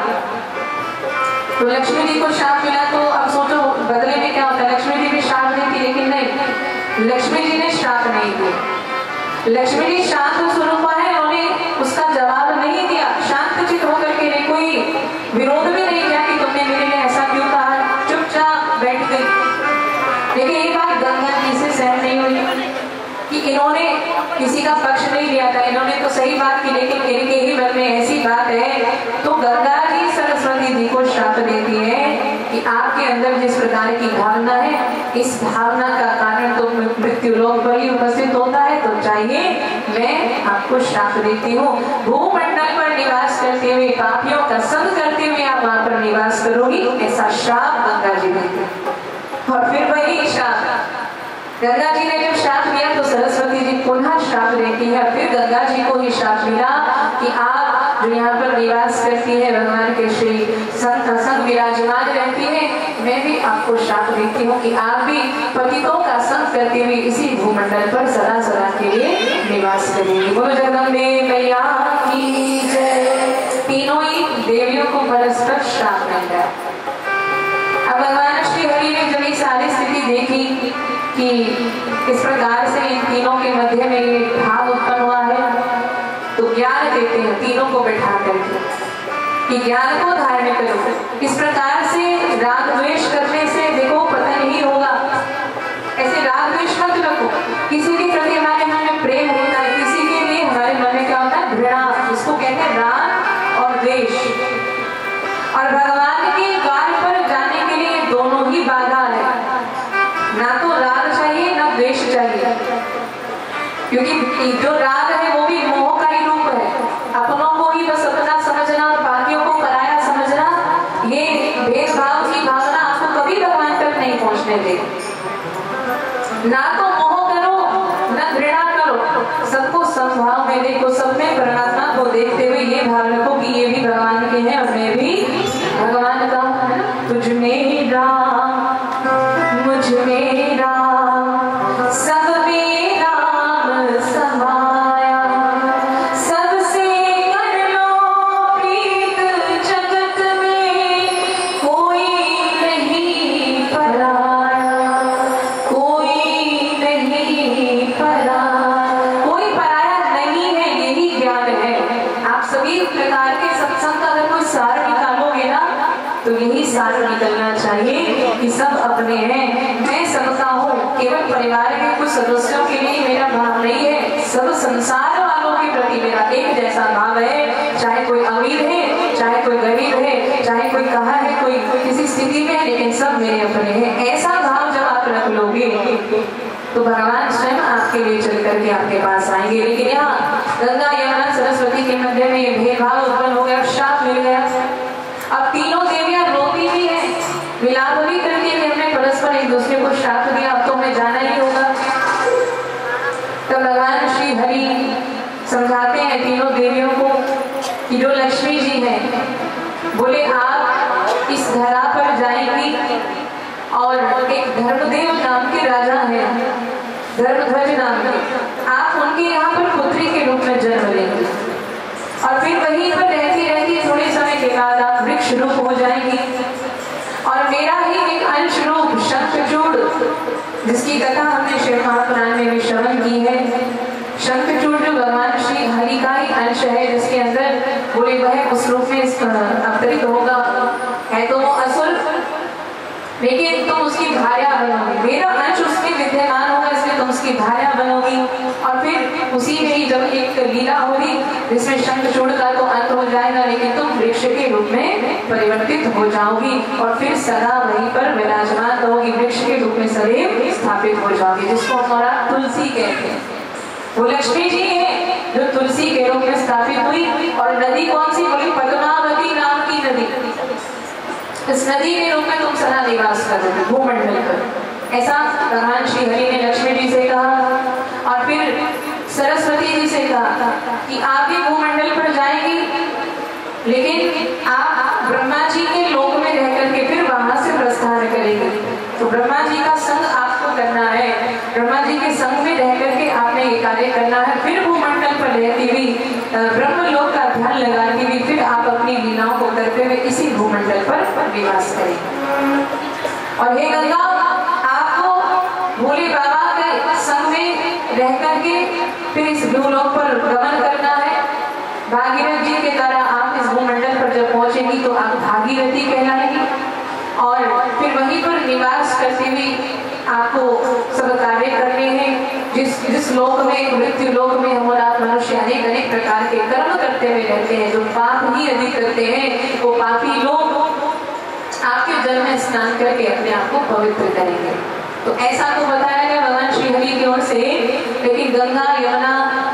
तो लक्ष्मी जी को शाप मिला। तो अब सोचो बदले में क्या होता है? लक्ष्मी जी भी शाप देती, लेकिन नहीं, लक्ष्मी जी ने शाप नहीं दिया। लक्ष्मी जी शांत स्वरूपा है, उन्हें उसका जवाब नहीं दिया। शांत चित होकर के ने कोई विरोध भी नहीं किया कि तुमने मेरे लिए ऐसा क्यों कहा, चुपचाप बैठ गई। लेकिन ये बात गंगा जी से सहन नहीं हुई कि इन्होंने किसी का पक्ष नहीं लिया था, इन्होंने तो सही बात की, लेकिन इनके ही मन में ऐसी बात है। तो गंगा जी सरस्वती जी को शाप देती है कि आपके अंदर जिस प्रकार की भावना है, इस भावना का कारण तो मृत्यु लोक पर ही उपस्थित होता है। तो चाहिए मैं आपको शाप देती हूँ, भूमंडल पर निवास करते हुए, पापियों का संग करते हुए आप वहां पर निवास करोगी, ऐसा शाप गंगा जी देती है। और फिर वही शाप गंगा जी ने जब शाप दिया तो सरस्वती जी पुनः शाप देती है। फिर गंगा जी को ही शाप मिला कि आप जो यहाँ पर निवास करती है, भगवान के श्री संग विराजमान रहती है, मैं भी आपको शाप देती हूँ कि आप भी पतितों का संग करते हुए इसी भूमंडल पर सदा सदा के लिए निवास करेंगे। बोलो जगदम्बे मैया की जय। तीनों ही देवियों को परस्पर शाप मिल गया। अब भगवान श्री हरि ने जब ये सारी स्थिति देखी कि इस प्रकार से इन तीनों के मध्य में ये भाव उत्पन्न हुआ है, तो ज्ञान देते हैं तीनों को बैठा करके कि ज्ञान को धारण करो। इस प्रकार से राग द्वेष करने से देखो पतन ही होगा। ऐसे राग द्वेष मत रखो। किसी के प्रति हमारे मन में प्रेम होता है, किसी के लिए हमारे मन में क्या होता है? घृणा, जिसको कहते हैं राग और द्वेष। और भगवान के द्वार पर जाने के लिए दोनों ही बाधा है, ना तो राग चाहिए ना द्वेष चाहिए। क्योंकि जो राग है वो भी मोह का ही रूप है। अपनों को ही बस अपना समझना और बाकियों को पराया समझना, ये भेदभाव की भावना आपको कभी भगवान तक नहीं पहुंचने देगी। ना तो मोह करो ना घृणा करो, सबको समभाव में देखो, सब में परमात्मा को देखते हुए ये भाव रखो कि ये भी भगवान के हैं और मैं भी भगवान का हूं। तुझ में राम मुझ में राम, सब में राम समाया, सबसे कर लो प्रीत, जगत में कोई नहीं पराया, कोई नहीं पराया। कोई पराया नहीं है, यही ज्ञान है। आप सभी प्रकार के सत्संग का अगर कोई सार निकालोगे ना, तो यही सार निकलना चाहिए कि सब अपने हैं, मैं सबका हूँ। केवल परिवार के कुछ सदस्यों के लिए मेरा भाव नहीं है, सब संसार वालों के प्रति मेरा एक जैसा भाव है। चाहे कोई अमीर है, चाहे कोई गरीब है, चाहे कोई कहाँ है, कोई किसी स्थिति में है, लेकिन सब मेरे अपने हैं। ऐसा भाव जब आप रख लोगे तो भगवान स्वयं आपके लिए चल करके आपके पास आएंगे। लेकिन यहाँ गंगा यमुना सरस्वती के मध्य में ये भेदभाव उत्पन्न हो गया, श्राप मिल गया। अब तीनों देवियां रोती भी है, विलाप भी करती है, हमने परस्पर एक दूसरे को श्राप दिया, अब तो हमें जाना ही होगा। तो भगवान श्री हरि समझाते हैं तीनों देवियों को कि जो लक्ष्मी जी है, बोले आप इस धरा पर जाएंगी और एक धर्मदेव नाम के राजा है, धर्मध्वज नाम के, आप उनके यहाँ पर पुत्री के रूप में जन्म लेंगे और फिर वहीं पर रहती रहती थोड़े समय के बाद आप वृक्ष रूप हो जाएंगी और मेरा ही एक अंश रूप शंखचूड़, जिसकी कथा हमने शिव महापुराण में भी श्रवण की है। शंखचूड़ जो भगवान श्री हरि का ही अंश है, जिसके अंदर बोले वह उस रूप में अवतरित होगा। है तो वो असुर, लेकिन तुम उसकी भार्या बनोगी, मेरा अंश उसमें विद्यमान होगा, इसलिए तुम उसकी भार्या बनोगी। और फिर उसी में ही जब एक लीला होगी जिसमें शंखचूड़ का तो अंत हो जाएगा, लेकिन तुम वृक्ष के रूप में परिवर्तित हो जाओगी और फिर सदा वहीं पर विराजमान होगी, वृक्ष के रूप में सदैव स्थापित हो जाओगी, जिसको हमारा तुलसी कहते हैं। वो लक्ष्मी जी है जो तुलसी के रूप में स्थापित हुई। और नदी कौन सी बोली? पद्मावती नाम की नदी। इस नदी के रूप में तुम सदा निवास कर रहे हो भूमंडल पर, ऐसा भगवान श्री हरि ने लक्ष्मी जी से कहा। और फिर सरस्वती जी से कहा कि आप भी भूमंडल पर जाएंगी, लेकिन आप ब्रह्मा जी के लोक में रह करके फिर वहां से प्रस्थान करेंगे। तो ब्रह्मा जी का संग आपको करना है, ब्रह्मा जी के संग में रह करके आपने ये कार्य करना है। फिर भूमंडल पर रहती हुई ब्रह्मलोक का ध्यान लगाती हुई फिर आप अपनी लीलाओं को करते हुए इसी भूमंडल पर निवास करेंगे। और हे गंगा, आपको भोले बाबा के संग में रह करके फिर इस भूलोक पर गमन करना है। भागीरथ जी के द्वारा आप इस भूमंडल पर जब पहुंचेंगी तो आप भागीरथी कहलाएंगी और फिर वहीं पर निवास करते हुए आपको सब कार्य करने हैं। जिस लोक में, मृत्यु लोक में हम और आप मनुष्य अनेक अनेक प्रकार के कर्म करते हुए रहते हैं, जो पाप ही अधिक करते हैं, वो पापी लोग आपके जल में स्नान करके अपने आप को पवित्र करेंगे। तो ऐसा तो बताया गया भगवान श्री हरि की ओर से। लेकिन गंगा यमुना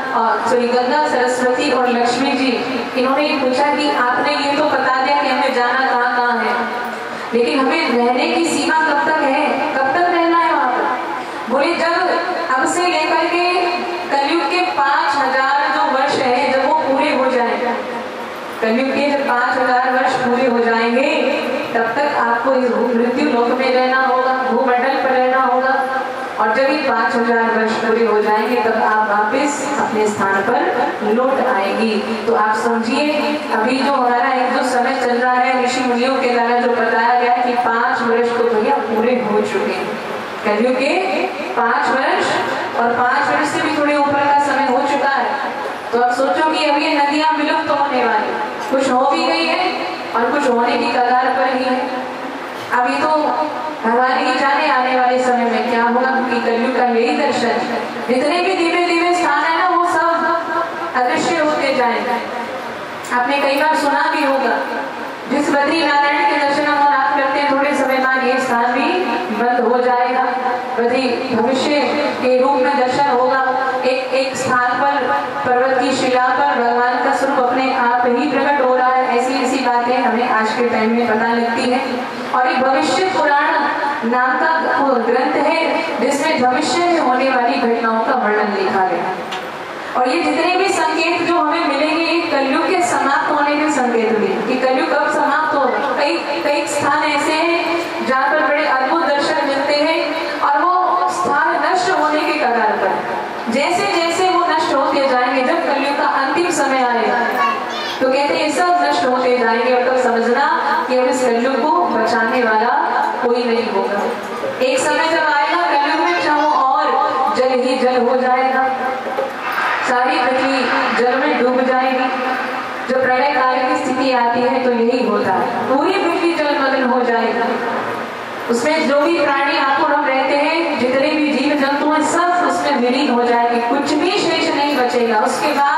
गंगा सरस्वती और लक्ष्मी जी, इन्होंने पूछा कि आपने ये तो बता दिया कि हमें जाना कहाँ कहाँ है, लेकिन हमें रहने की सीमा कब तक है, कब तक रहना है वहां पर? बोले जब अब से लेकर के कलयुग के 5000 जो वर्ष है जब वो पूरे हो जाएंगे, कलयुग के जब 5000 वर्ष पूरे हो जाएंगे, तब तक आपको इस मृत्यु लोक में रहना होगा, भूमंडल पर रहना होगा। और जब ये 5000 वर्ष पूरे हो जाएंगे तब आप वापस अपने स्थान पर लौट आएंगी। तो आप समझिए, अभी जो हमारा एक जो समय चल रहा है, ऋषि मुनियों के द्वारा जो बताया गया कि 5 वर्ष तो भैया पूरे हो चुके हैं, कलयुग के 5 वर्ष और 5 वर्ष से भी थोड़े ऊपर का समय हो चुका है। तो अब सोचो कि अब ये नदियां विलुप्त होने वाली, कुछ हो भी गई है और कुछ होने की कगार पर ही है। अभी तो भगवान ही जाने आने वाले समय में क्या होगा, क्योंकि कलयुग का यही दर्शन, जितने भी दिव्य दिव्य स्थान है ना, वो सब अदृश्य होते जाएंगे। आपने कई बार सुना भी होगा, जिस बद्री नारायण के दर्शन हम आप करते हैं, थोड़े समय बाद ये स्थान भी बंद हो जाएगा। बद्री भविष्य के रूप में दर्शन होगा। एक स्थान पर पर्वत की शिला पर भगवान का स्वरूप अपने आप ही प्रकट हो रहा है। ऐसी ऐसी बातें हमें आज के टाइम में पता लगती है। और एक भविष्य पुराण नाम का ग्रंथ है जिसमें भविष्य में होने वाली घटनाओं का वर्णन लिखा गया। और ये जितने भी संकेत जो हमें मिलेंगे, ये कलयुग के समाप्त होने के संकेत हुए कि कलयुग कब समाप्त होगा। कई स्थान ऐसे हैं जहाँ पर बड़े अद्भुत दर्शन मिलते हैं और वो स्थान नष्ट होने के कगार पर। जैसे जैसे वो नष्ट होते जाएंगे, जब कलयुग का अंतिम समय आएगा तो कहते हैं ये सब नष्ट होते जाएंगे। और तब समझना कि अब इस कलयुग को बचाने वाला कोई नहीं होगा। एक समय जब आएगा कलयुग में चाहो और जल ही जल हो जाएगा, सारी पृथ्वी जल में डूब जाएगी। जब प्रलय काल की स्थिति आती है तो यही होता है, पूरी पृथ्वी जलमग्न हो जाएगा। उसमें जो भी प्राणी आपको हम रहते हैं, जितने भी जीव जंतु हैं, सब उसमें विलीन हो जाएंगे, कुछ भी शेष नहीं बचेगा। उसके बाद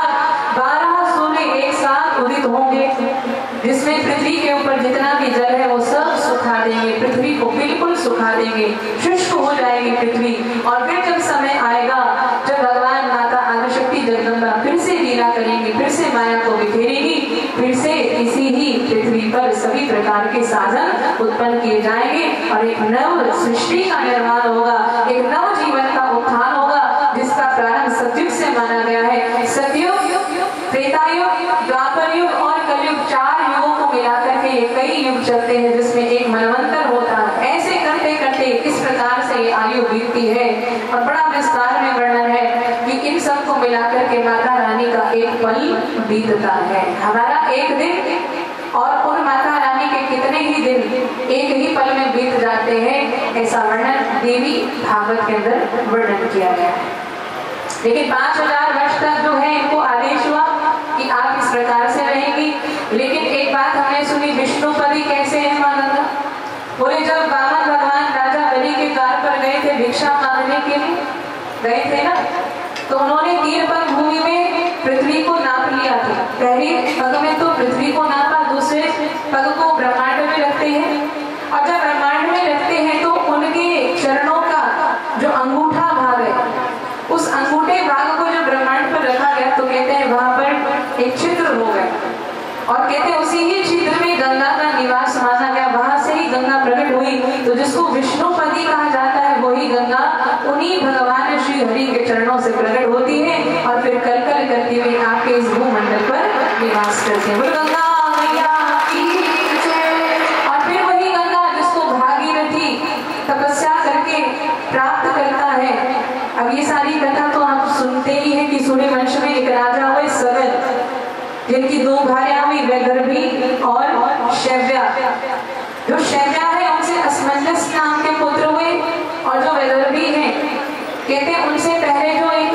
12 सूर्य एक साथ उदित होंगे, जिसमें पृथ्वी के ऊपर जितना भी जल है वो सब सुखा देंगे, पृथ्वी को बिल्कुल सुखा देंगे, शुष्क हो जाएगी पृथ्वी। और फिर जब समय आएगा जब भगवान माता आदिशक्ति जगदम्बा फिर से लीला करेंगी, फिर से माया को बिखेरेगी, फिर से इसी ही पृथ्वी पर सभी प्रकार के साधन उत्पन्न किए जाएंगे और एक नव सृष्टि का निर्माण होगा, एक नव जीवन का उत्थान होगा, जिसका प्रारंभ सतयुग से माना गया है। सतयुग, त्रेतायुग, द्वापर युग और कलयुग, 4 युगों को मिलाकर के ये कई युग चलते हैं, जिसमें एक मनवंतर होता है। ऐसे करते करते इस प्रकार से ये आयु बीतती है और बड़ा विस्तार में वर्णन है कि इन सब को मिलाकर के माता रानी का एक पल बीतता है। हमारा एक दिन और उन माता रानी के कितने ही दिन एक ही पल में बीत जाते हैं, ऐसा वर्णन देवी भागवत के अंदर वर्णन किया गया है। लेकिन 5000 वर्ष तक जो है इनको आदेश हुआ कि आप इस प्रकार से रहेंगी। लेकिन एक बात हमने सुनी, विष्णुपदी कैसे है माँ गंगा? बोले जब वामन भगवान राजा बलि के द्वार पर गए थे भिक्षा मांगने के लिए गए थे ना, तो उन्होंने 3 पग भूमि में पृथ्वी को नाप लिया था। पहले पग में तो पृथ्वी को नापा, दूसरे पग को ब्रह्मांड में रखते हैं, और जब ब्रह्मांड में रखते हैं तो उनके चरणों का जो अंगूठा भाग है, उस अंगूठे भाग को जो ब्रह्मांड पर रखा गया, तो कहते हैं वहां पर एक छिद्र हो गया, और कहते हैं उसी ही छिद्र में गंगा का निवास माना गया, वहां से ही गंगा प्रकट हुई। तो जिसको विष्णुपदी कहा जाता है वही गंगा उन्हीं भगवान श्री हरि के चरणों से प्रकट होती है और फिर कल कल करती हुई आपके इस भूमंडल पर निवास करते हैं। गंगा मैया की जय। और फिर वही गंगा जिसको भागीरथी तपस्या करके प्राप्त करता है। अब ये सारी कथा तो आप सुनते ही हैं कि सूर्यवंश में एक राजा हुए सगर, जिनकी 2 भार्या हुई, वैदर्भी और शैव्या। जो शैव्या है उनसे असमंजस नाम के पुत्र हुए, और जो वैदर्भी हैं कहते हैं उनसे पहले जो एक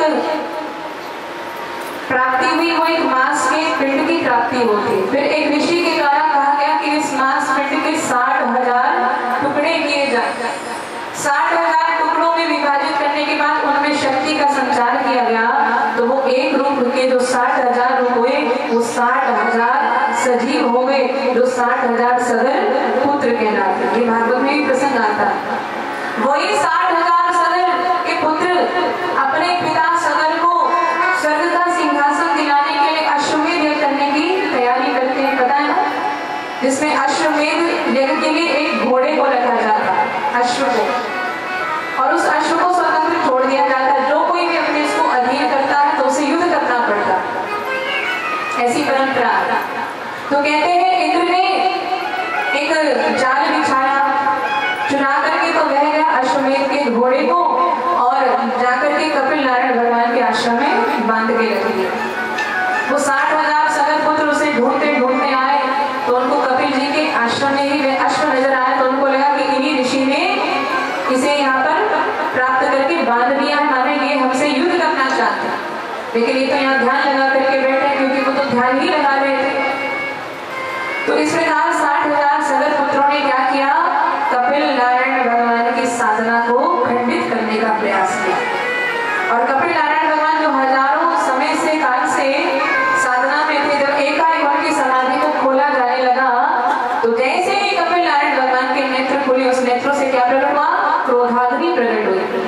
प्राप्ति हुई वो एक मांस के पिंड की प्राप्ति होती। फिर एक ऋषि के द्वारा कहा गया कि इस मांस पिंड के 60,000 टुकड़े किए जाए। 60,000 टुकड़ों में विभाजित करने के बाद उनमें शक्ति का संचार किया गया, तो वो एक रूप के जो 60,000 रूप हुए वो 60,000 सजीव हो गए, जो 60,000 सगर पुत्र कहलाते। ये भागवत में भी प्रसंग आता है। वही 60,000 सगर के पुत्र अपने पिता सगर को स्वर्ग का सिंहासन दिलाने के लिए अश्वमेध यज्ञ करने की तैयारी करते हैं, पता है ना? जिसमें अश्वमेध यज्ञ के लिए एक घोड़े को रखा जाता है, अश्व को, और उस अश्व को स्वतंत्र छोड़ दिया जाता है। जो कोई भी अपने इसको अधीन करता है तो उसे युद्ध करना पड़ता है, ऐसी परंपरा। तो कहते हैं इंद्र ने एक जाल बिछाया, चुना करके तो बह गया अश्वमेध के घोड़े को, और जाकर के कपिल नारायण भगवान के आश्रम में बांध के रख दिया। वो 60,000 सगर पुत्र उसे ढूंढते ढूंढते आए, तो उनको कपिल जी के आश्रम में ही अश्व नजर आया, तो उनको लगा कि इन्हीं ऋषि ने इसे यहाँ पर प्राप्त करके बांध दिया है, माने ये हमसे युद्ध करना चाहते हैं। लेकिन ये तो यहाँ ध्यान लगा करके बैठे, क्योंकि वो तो ध्यान ही लगा रहे थे। तो इस प्रकार 60,000 सगर पुत्रों ने क्या किया? कपिल नारायण भगवान की साधना को खंडित करने का प्रयास किया। और कपिल नारायण भगवान जो हजारों समय से काल से साधना में थे, जब एकाएक उनकी समाधि को खोला जाने लगा, तो जैसे ही कपिल नारायण भगवान के नेत्र खुले, उस नेत्रों से क्या प्रकट हुआ? क्रोधाग्नि प्रकट हुई।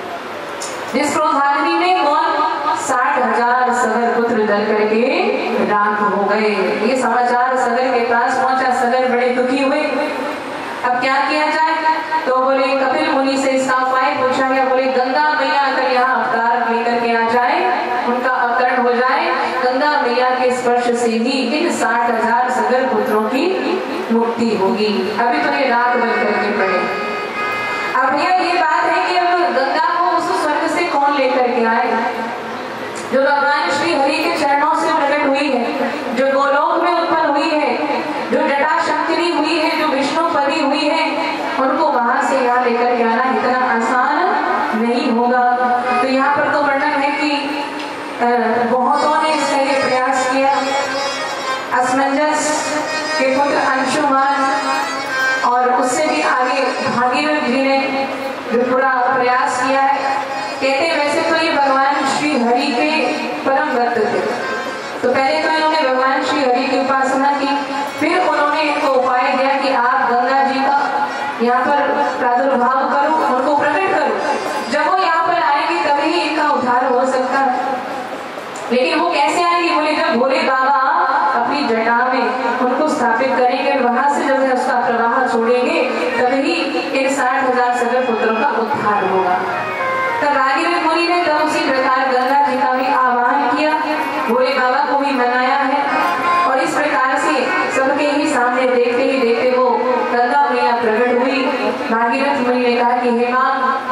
जिस क्रोधाग्नि में कौन? 60,000 सगर पुत्र जल करके राख हो गए। ये समाचार सगर के पास पहुंचा, सगर बड़े दुखी हुए। अब क्या किया जाए? तो बोले कपिल मुनि से इसका उपाय पूछा गया। बोले गंगा मैया अगर यहाँ अवतार लेकर के आ जाए, उनका अवतरण हो जाए, गंगा मैया के स्पर्श से ही इन 60,000 सगर पुत्रों की मुक्ति होगी। अभी तो ये रात बन करके पड़े। अब भैया ये बात है कि अब गंगा को उस स्वर्ग से कौन लेकर के आए? जो भगवान श्री हरि के चरणों से प्रकट हुई है, जो गोलोक में उत्पन्न हुई है, जो जटा शंकरी हुई है, जो विष्णुपदी हुई है, उनको वहां से यहाँ लेकर के आना इतना आसान नहीं होगा। तो यहाँ पर तो वर्णन है कि बहुतों ने इसके लिए प्रयास किया। असमंजस के पुत्र अंशुमान और उससे भी आगे भागी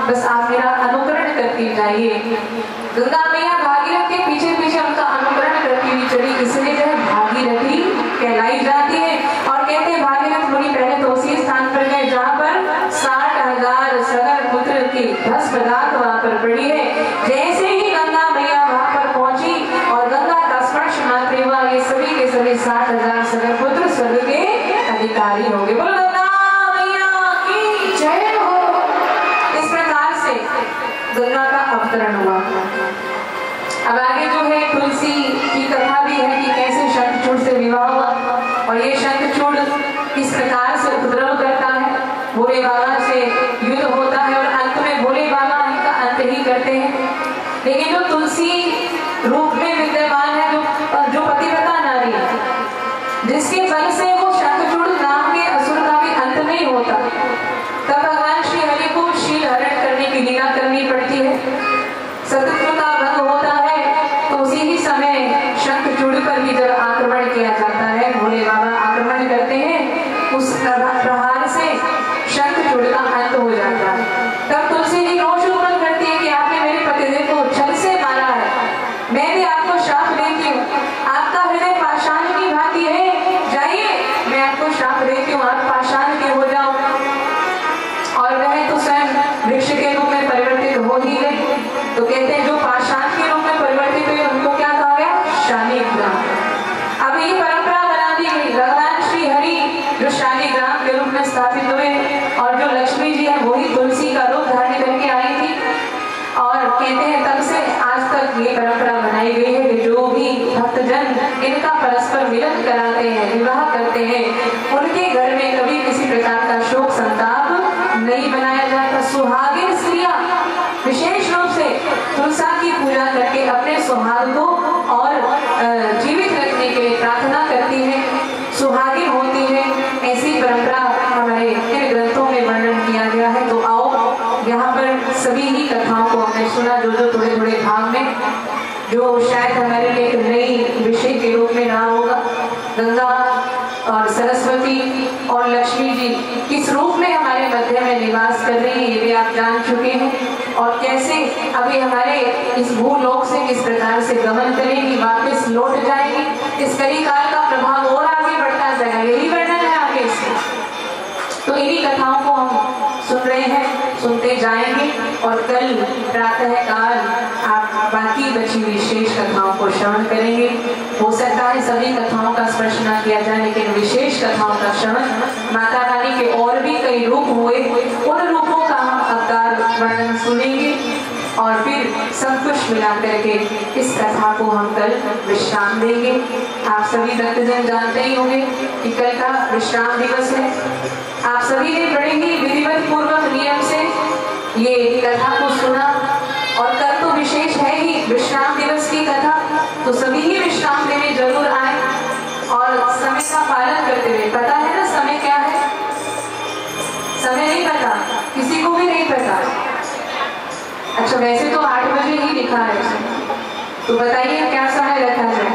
बस आप मेरा अनुकरण करती जाइए। गंगा मैया भागीरथ के पीछे पीछे उनका अनुकरण करती हुई चली, इसलिए जो है भागीरथी कहलाई जाती है। और कहते हैं भागीरथ मुनि पहले तो उसी स्थान पर गए जहाँ पर 60,000 सगर पुत्र की भस्म राख वहाँ पर पड़ी है। जैसे ही गंगा मैया वहाँ पर पहुंची और गंगा का स्पर्श मात्र हुआ, ये सभी के सभी 60,000 सगर पुत्र स्वर्ग के अधिकारी हो गए। बोलो गंगा मैया की जय हो। इस प्रकार से गंगा का अवतरण हुआ। अब आगे जो है तुलसी की कथा भी है कि कैसे शंखचूड़ से विवाह हुआ और ये शंखचूड़ किस प्रकार से उपद्रव करता है, भोले बाबा से युद्ध होता है और अंत में भोले बाबा इनका अंत ही करते हैं। लेकिन जो तुलसी रूप में विद्यमान है, जो पतिव्रता नारी है, जिसके बल से वो शंखचूड़ नाम के असुर का भी अंत नहीं होता, तब भगवान श्री हरि को शील हरण करने की लीला करनी पड़ती है। सतत्व का भंग होता है तो उसी ही समय शंखचूड़ पर भी जब आक्रमण किया जाता है, भोले बाबा आक्रमण करते हैं, उस प्रहार से शंखचूड़ का अंत हो जाता है। तब तुलसी जी रोष उत्पन्न करती है कि आपने मेरे पतिदेव को छल से मारा है, मैं भी आपको श्राप देती हूँ, आपका हृदय पाषाण की भांति है, जाइए मैं आपको श्राप देती हूँ, आप पाषाण के हो जाओ। और वह तो स्वयं वृक्ष के रूप में परिवर्तित हो ही गए। तो कहते हैं जो पाषाण के रूप में परिवर्तित हुए उनको क्या कहा गया? शालिग्राम। अब ये परंपरा बना दी गई, भगवान श्री हरि जो शालिग्राम के रूप में स्थापित हुए और जो लक्ष्मी जी है वही तुलसी का रूप धारण करके आई थी। और कहते हैं तब से आज तक ये परंपरा बनाई गई है कि जो भी भक्तजन इनका परस्पर मिलन कराते हैं, विवाह करते हैं, उनके घर में कभी किसी प्रकार का शोक संताप नहीं बनाया जाता। सुहागिन स्त्रियां विशेष रूप से तुलसा की पूजा करके अपने सुहाग को और जीवित रखने के लिए प्रार्थना करती है, सुहागिन होती है। ऐसी परंपरा हमारे इन ग्रंथों में वर्णन किया गया है। तो आओ यहाँ पर सभी ही कथाओं को हमने सुना, जो थोड़े थोड़े भाग में, जो शायद हमारे लिए एक नई विषय के रूप में रहा होगा। गंगा और सरस्वती और लक्ष्मी जी किस रूप में हमारे मध्य में निवास कर रही है ये भी आप जान चुके हैं। और कैसे अभी हमारे इस भूलोक से किस प्रकार से गमन करेंगी, वापस लौट जाएंगी, इस कलिकाल का प्रभाव और आगे बढ़ता जाएगा, यही वर्णन है आगे इसमें। तो इन्हीं कथाओं को हम सुन रहे हैं, सुनते जाएंगे और कल प्रातः काल आप बाकी बची हुई शेष कथाओं को श्रवण करेंगे। हो सकता है सभी कथाओं का स्पर्श न किया जाए, लेकिन विशेष कथाओं का श्रवण, माता रानी के और भी कई रूप हुए, उन रूपों का हम अवतार वर्णन सुनेंगे और फिर सब कुछ मिला करके इस कथा को हम कल विश्राम देंगे। आप सभी भक्तजन जानते ही होंगे कि कल का विश्राम दिवस है। आप सभी ने बड़े ही विधिवत पूर्वक नियम से ये कथा को सुना और कल तो विशेष है ही विश्राम दिवस की कथा, तो सभी ही विश्राम देने जरूर आए और समय का पालन करते हुए। पता है ना समय क्या है? समय नहीं पता, किसी को भी नहीं पता। अच्छा, वैसे तो 8 बजे ही लिखा है, तो बताइए क्या समय रखा जाए?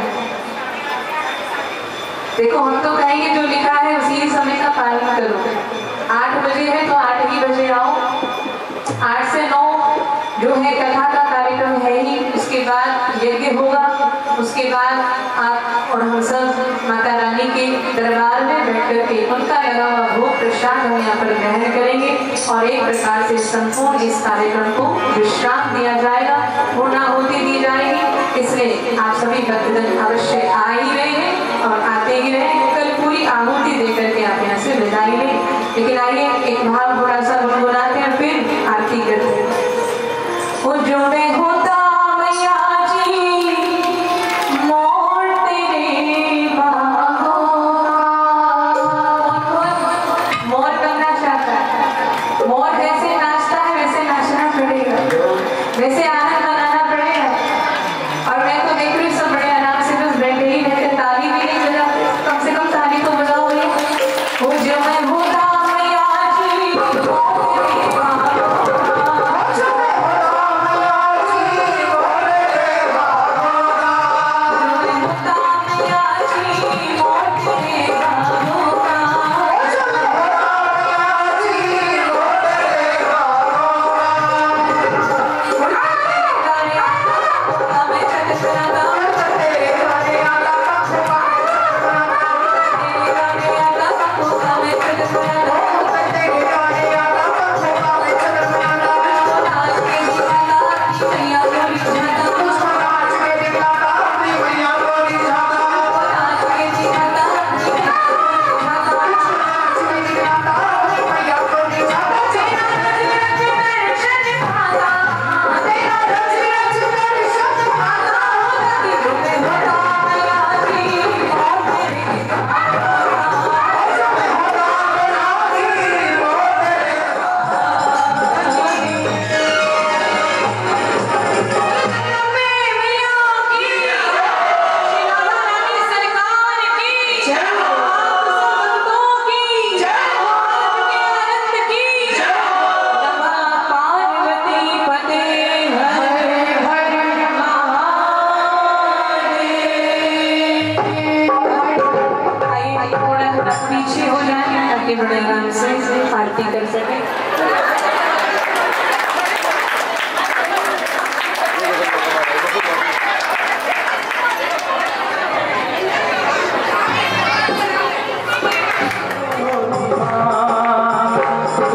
देखो हम तो कहेंगे जो लिखा है उसी समय का पालन करो। 8 बजे है तो 8 ही बजे आओ। 8 से 9 जो है कथा का कार्यक्रम है ही, उसके बाद यज्ञ होगा, उसके बाद आप और हम सब माता रानी के दरबार में बैठ करके उनका लगा हुआ भोग प्रसाद हम यहाँ पर ग्रहण करेंगे और एक प्रकार से संपूर्ण इस कार्यक्रम को विश्राम दिया जाएगा, पूर्णाहुति दी जाएगी। इसलिए आप सभी भक्तजन अवश्य आ ही रहे हैं और आते ही रहे। कल पूरी आहुति दे करके आप यहाँ से विदाई लें। लेकिन आइए एक भाव थोड़ा सा गुनगुनाते हैं, फिर आरती करते हैं। जो मैं होता मैया जी मोर तेरे बाहों का। मोर करना चाहता है, मोर जैसे नाचता है वैसे नाचना पड़ेगा, वैसे आनंद मनाना पड़ेगा। और मैं तो देख रही हूँ सब बड़े आराम से बस बैठे ही रहते, ताली ताकि बड़े आराम से आरती कर सकें।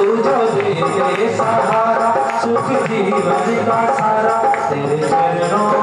सहारा सुख जीवन का सारा तेरे चरणों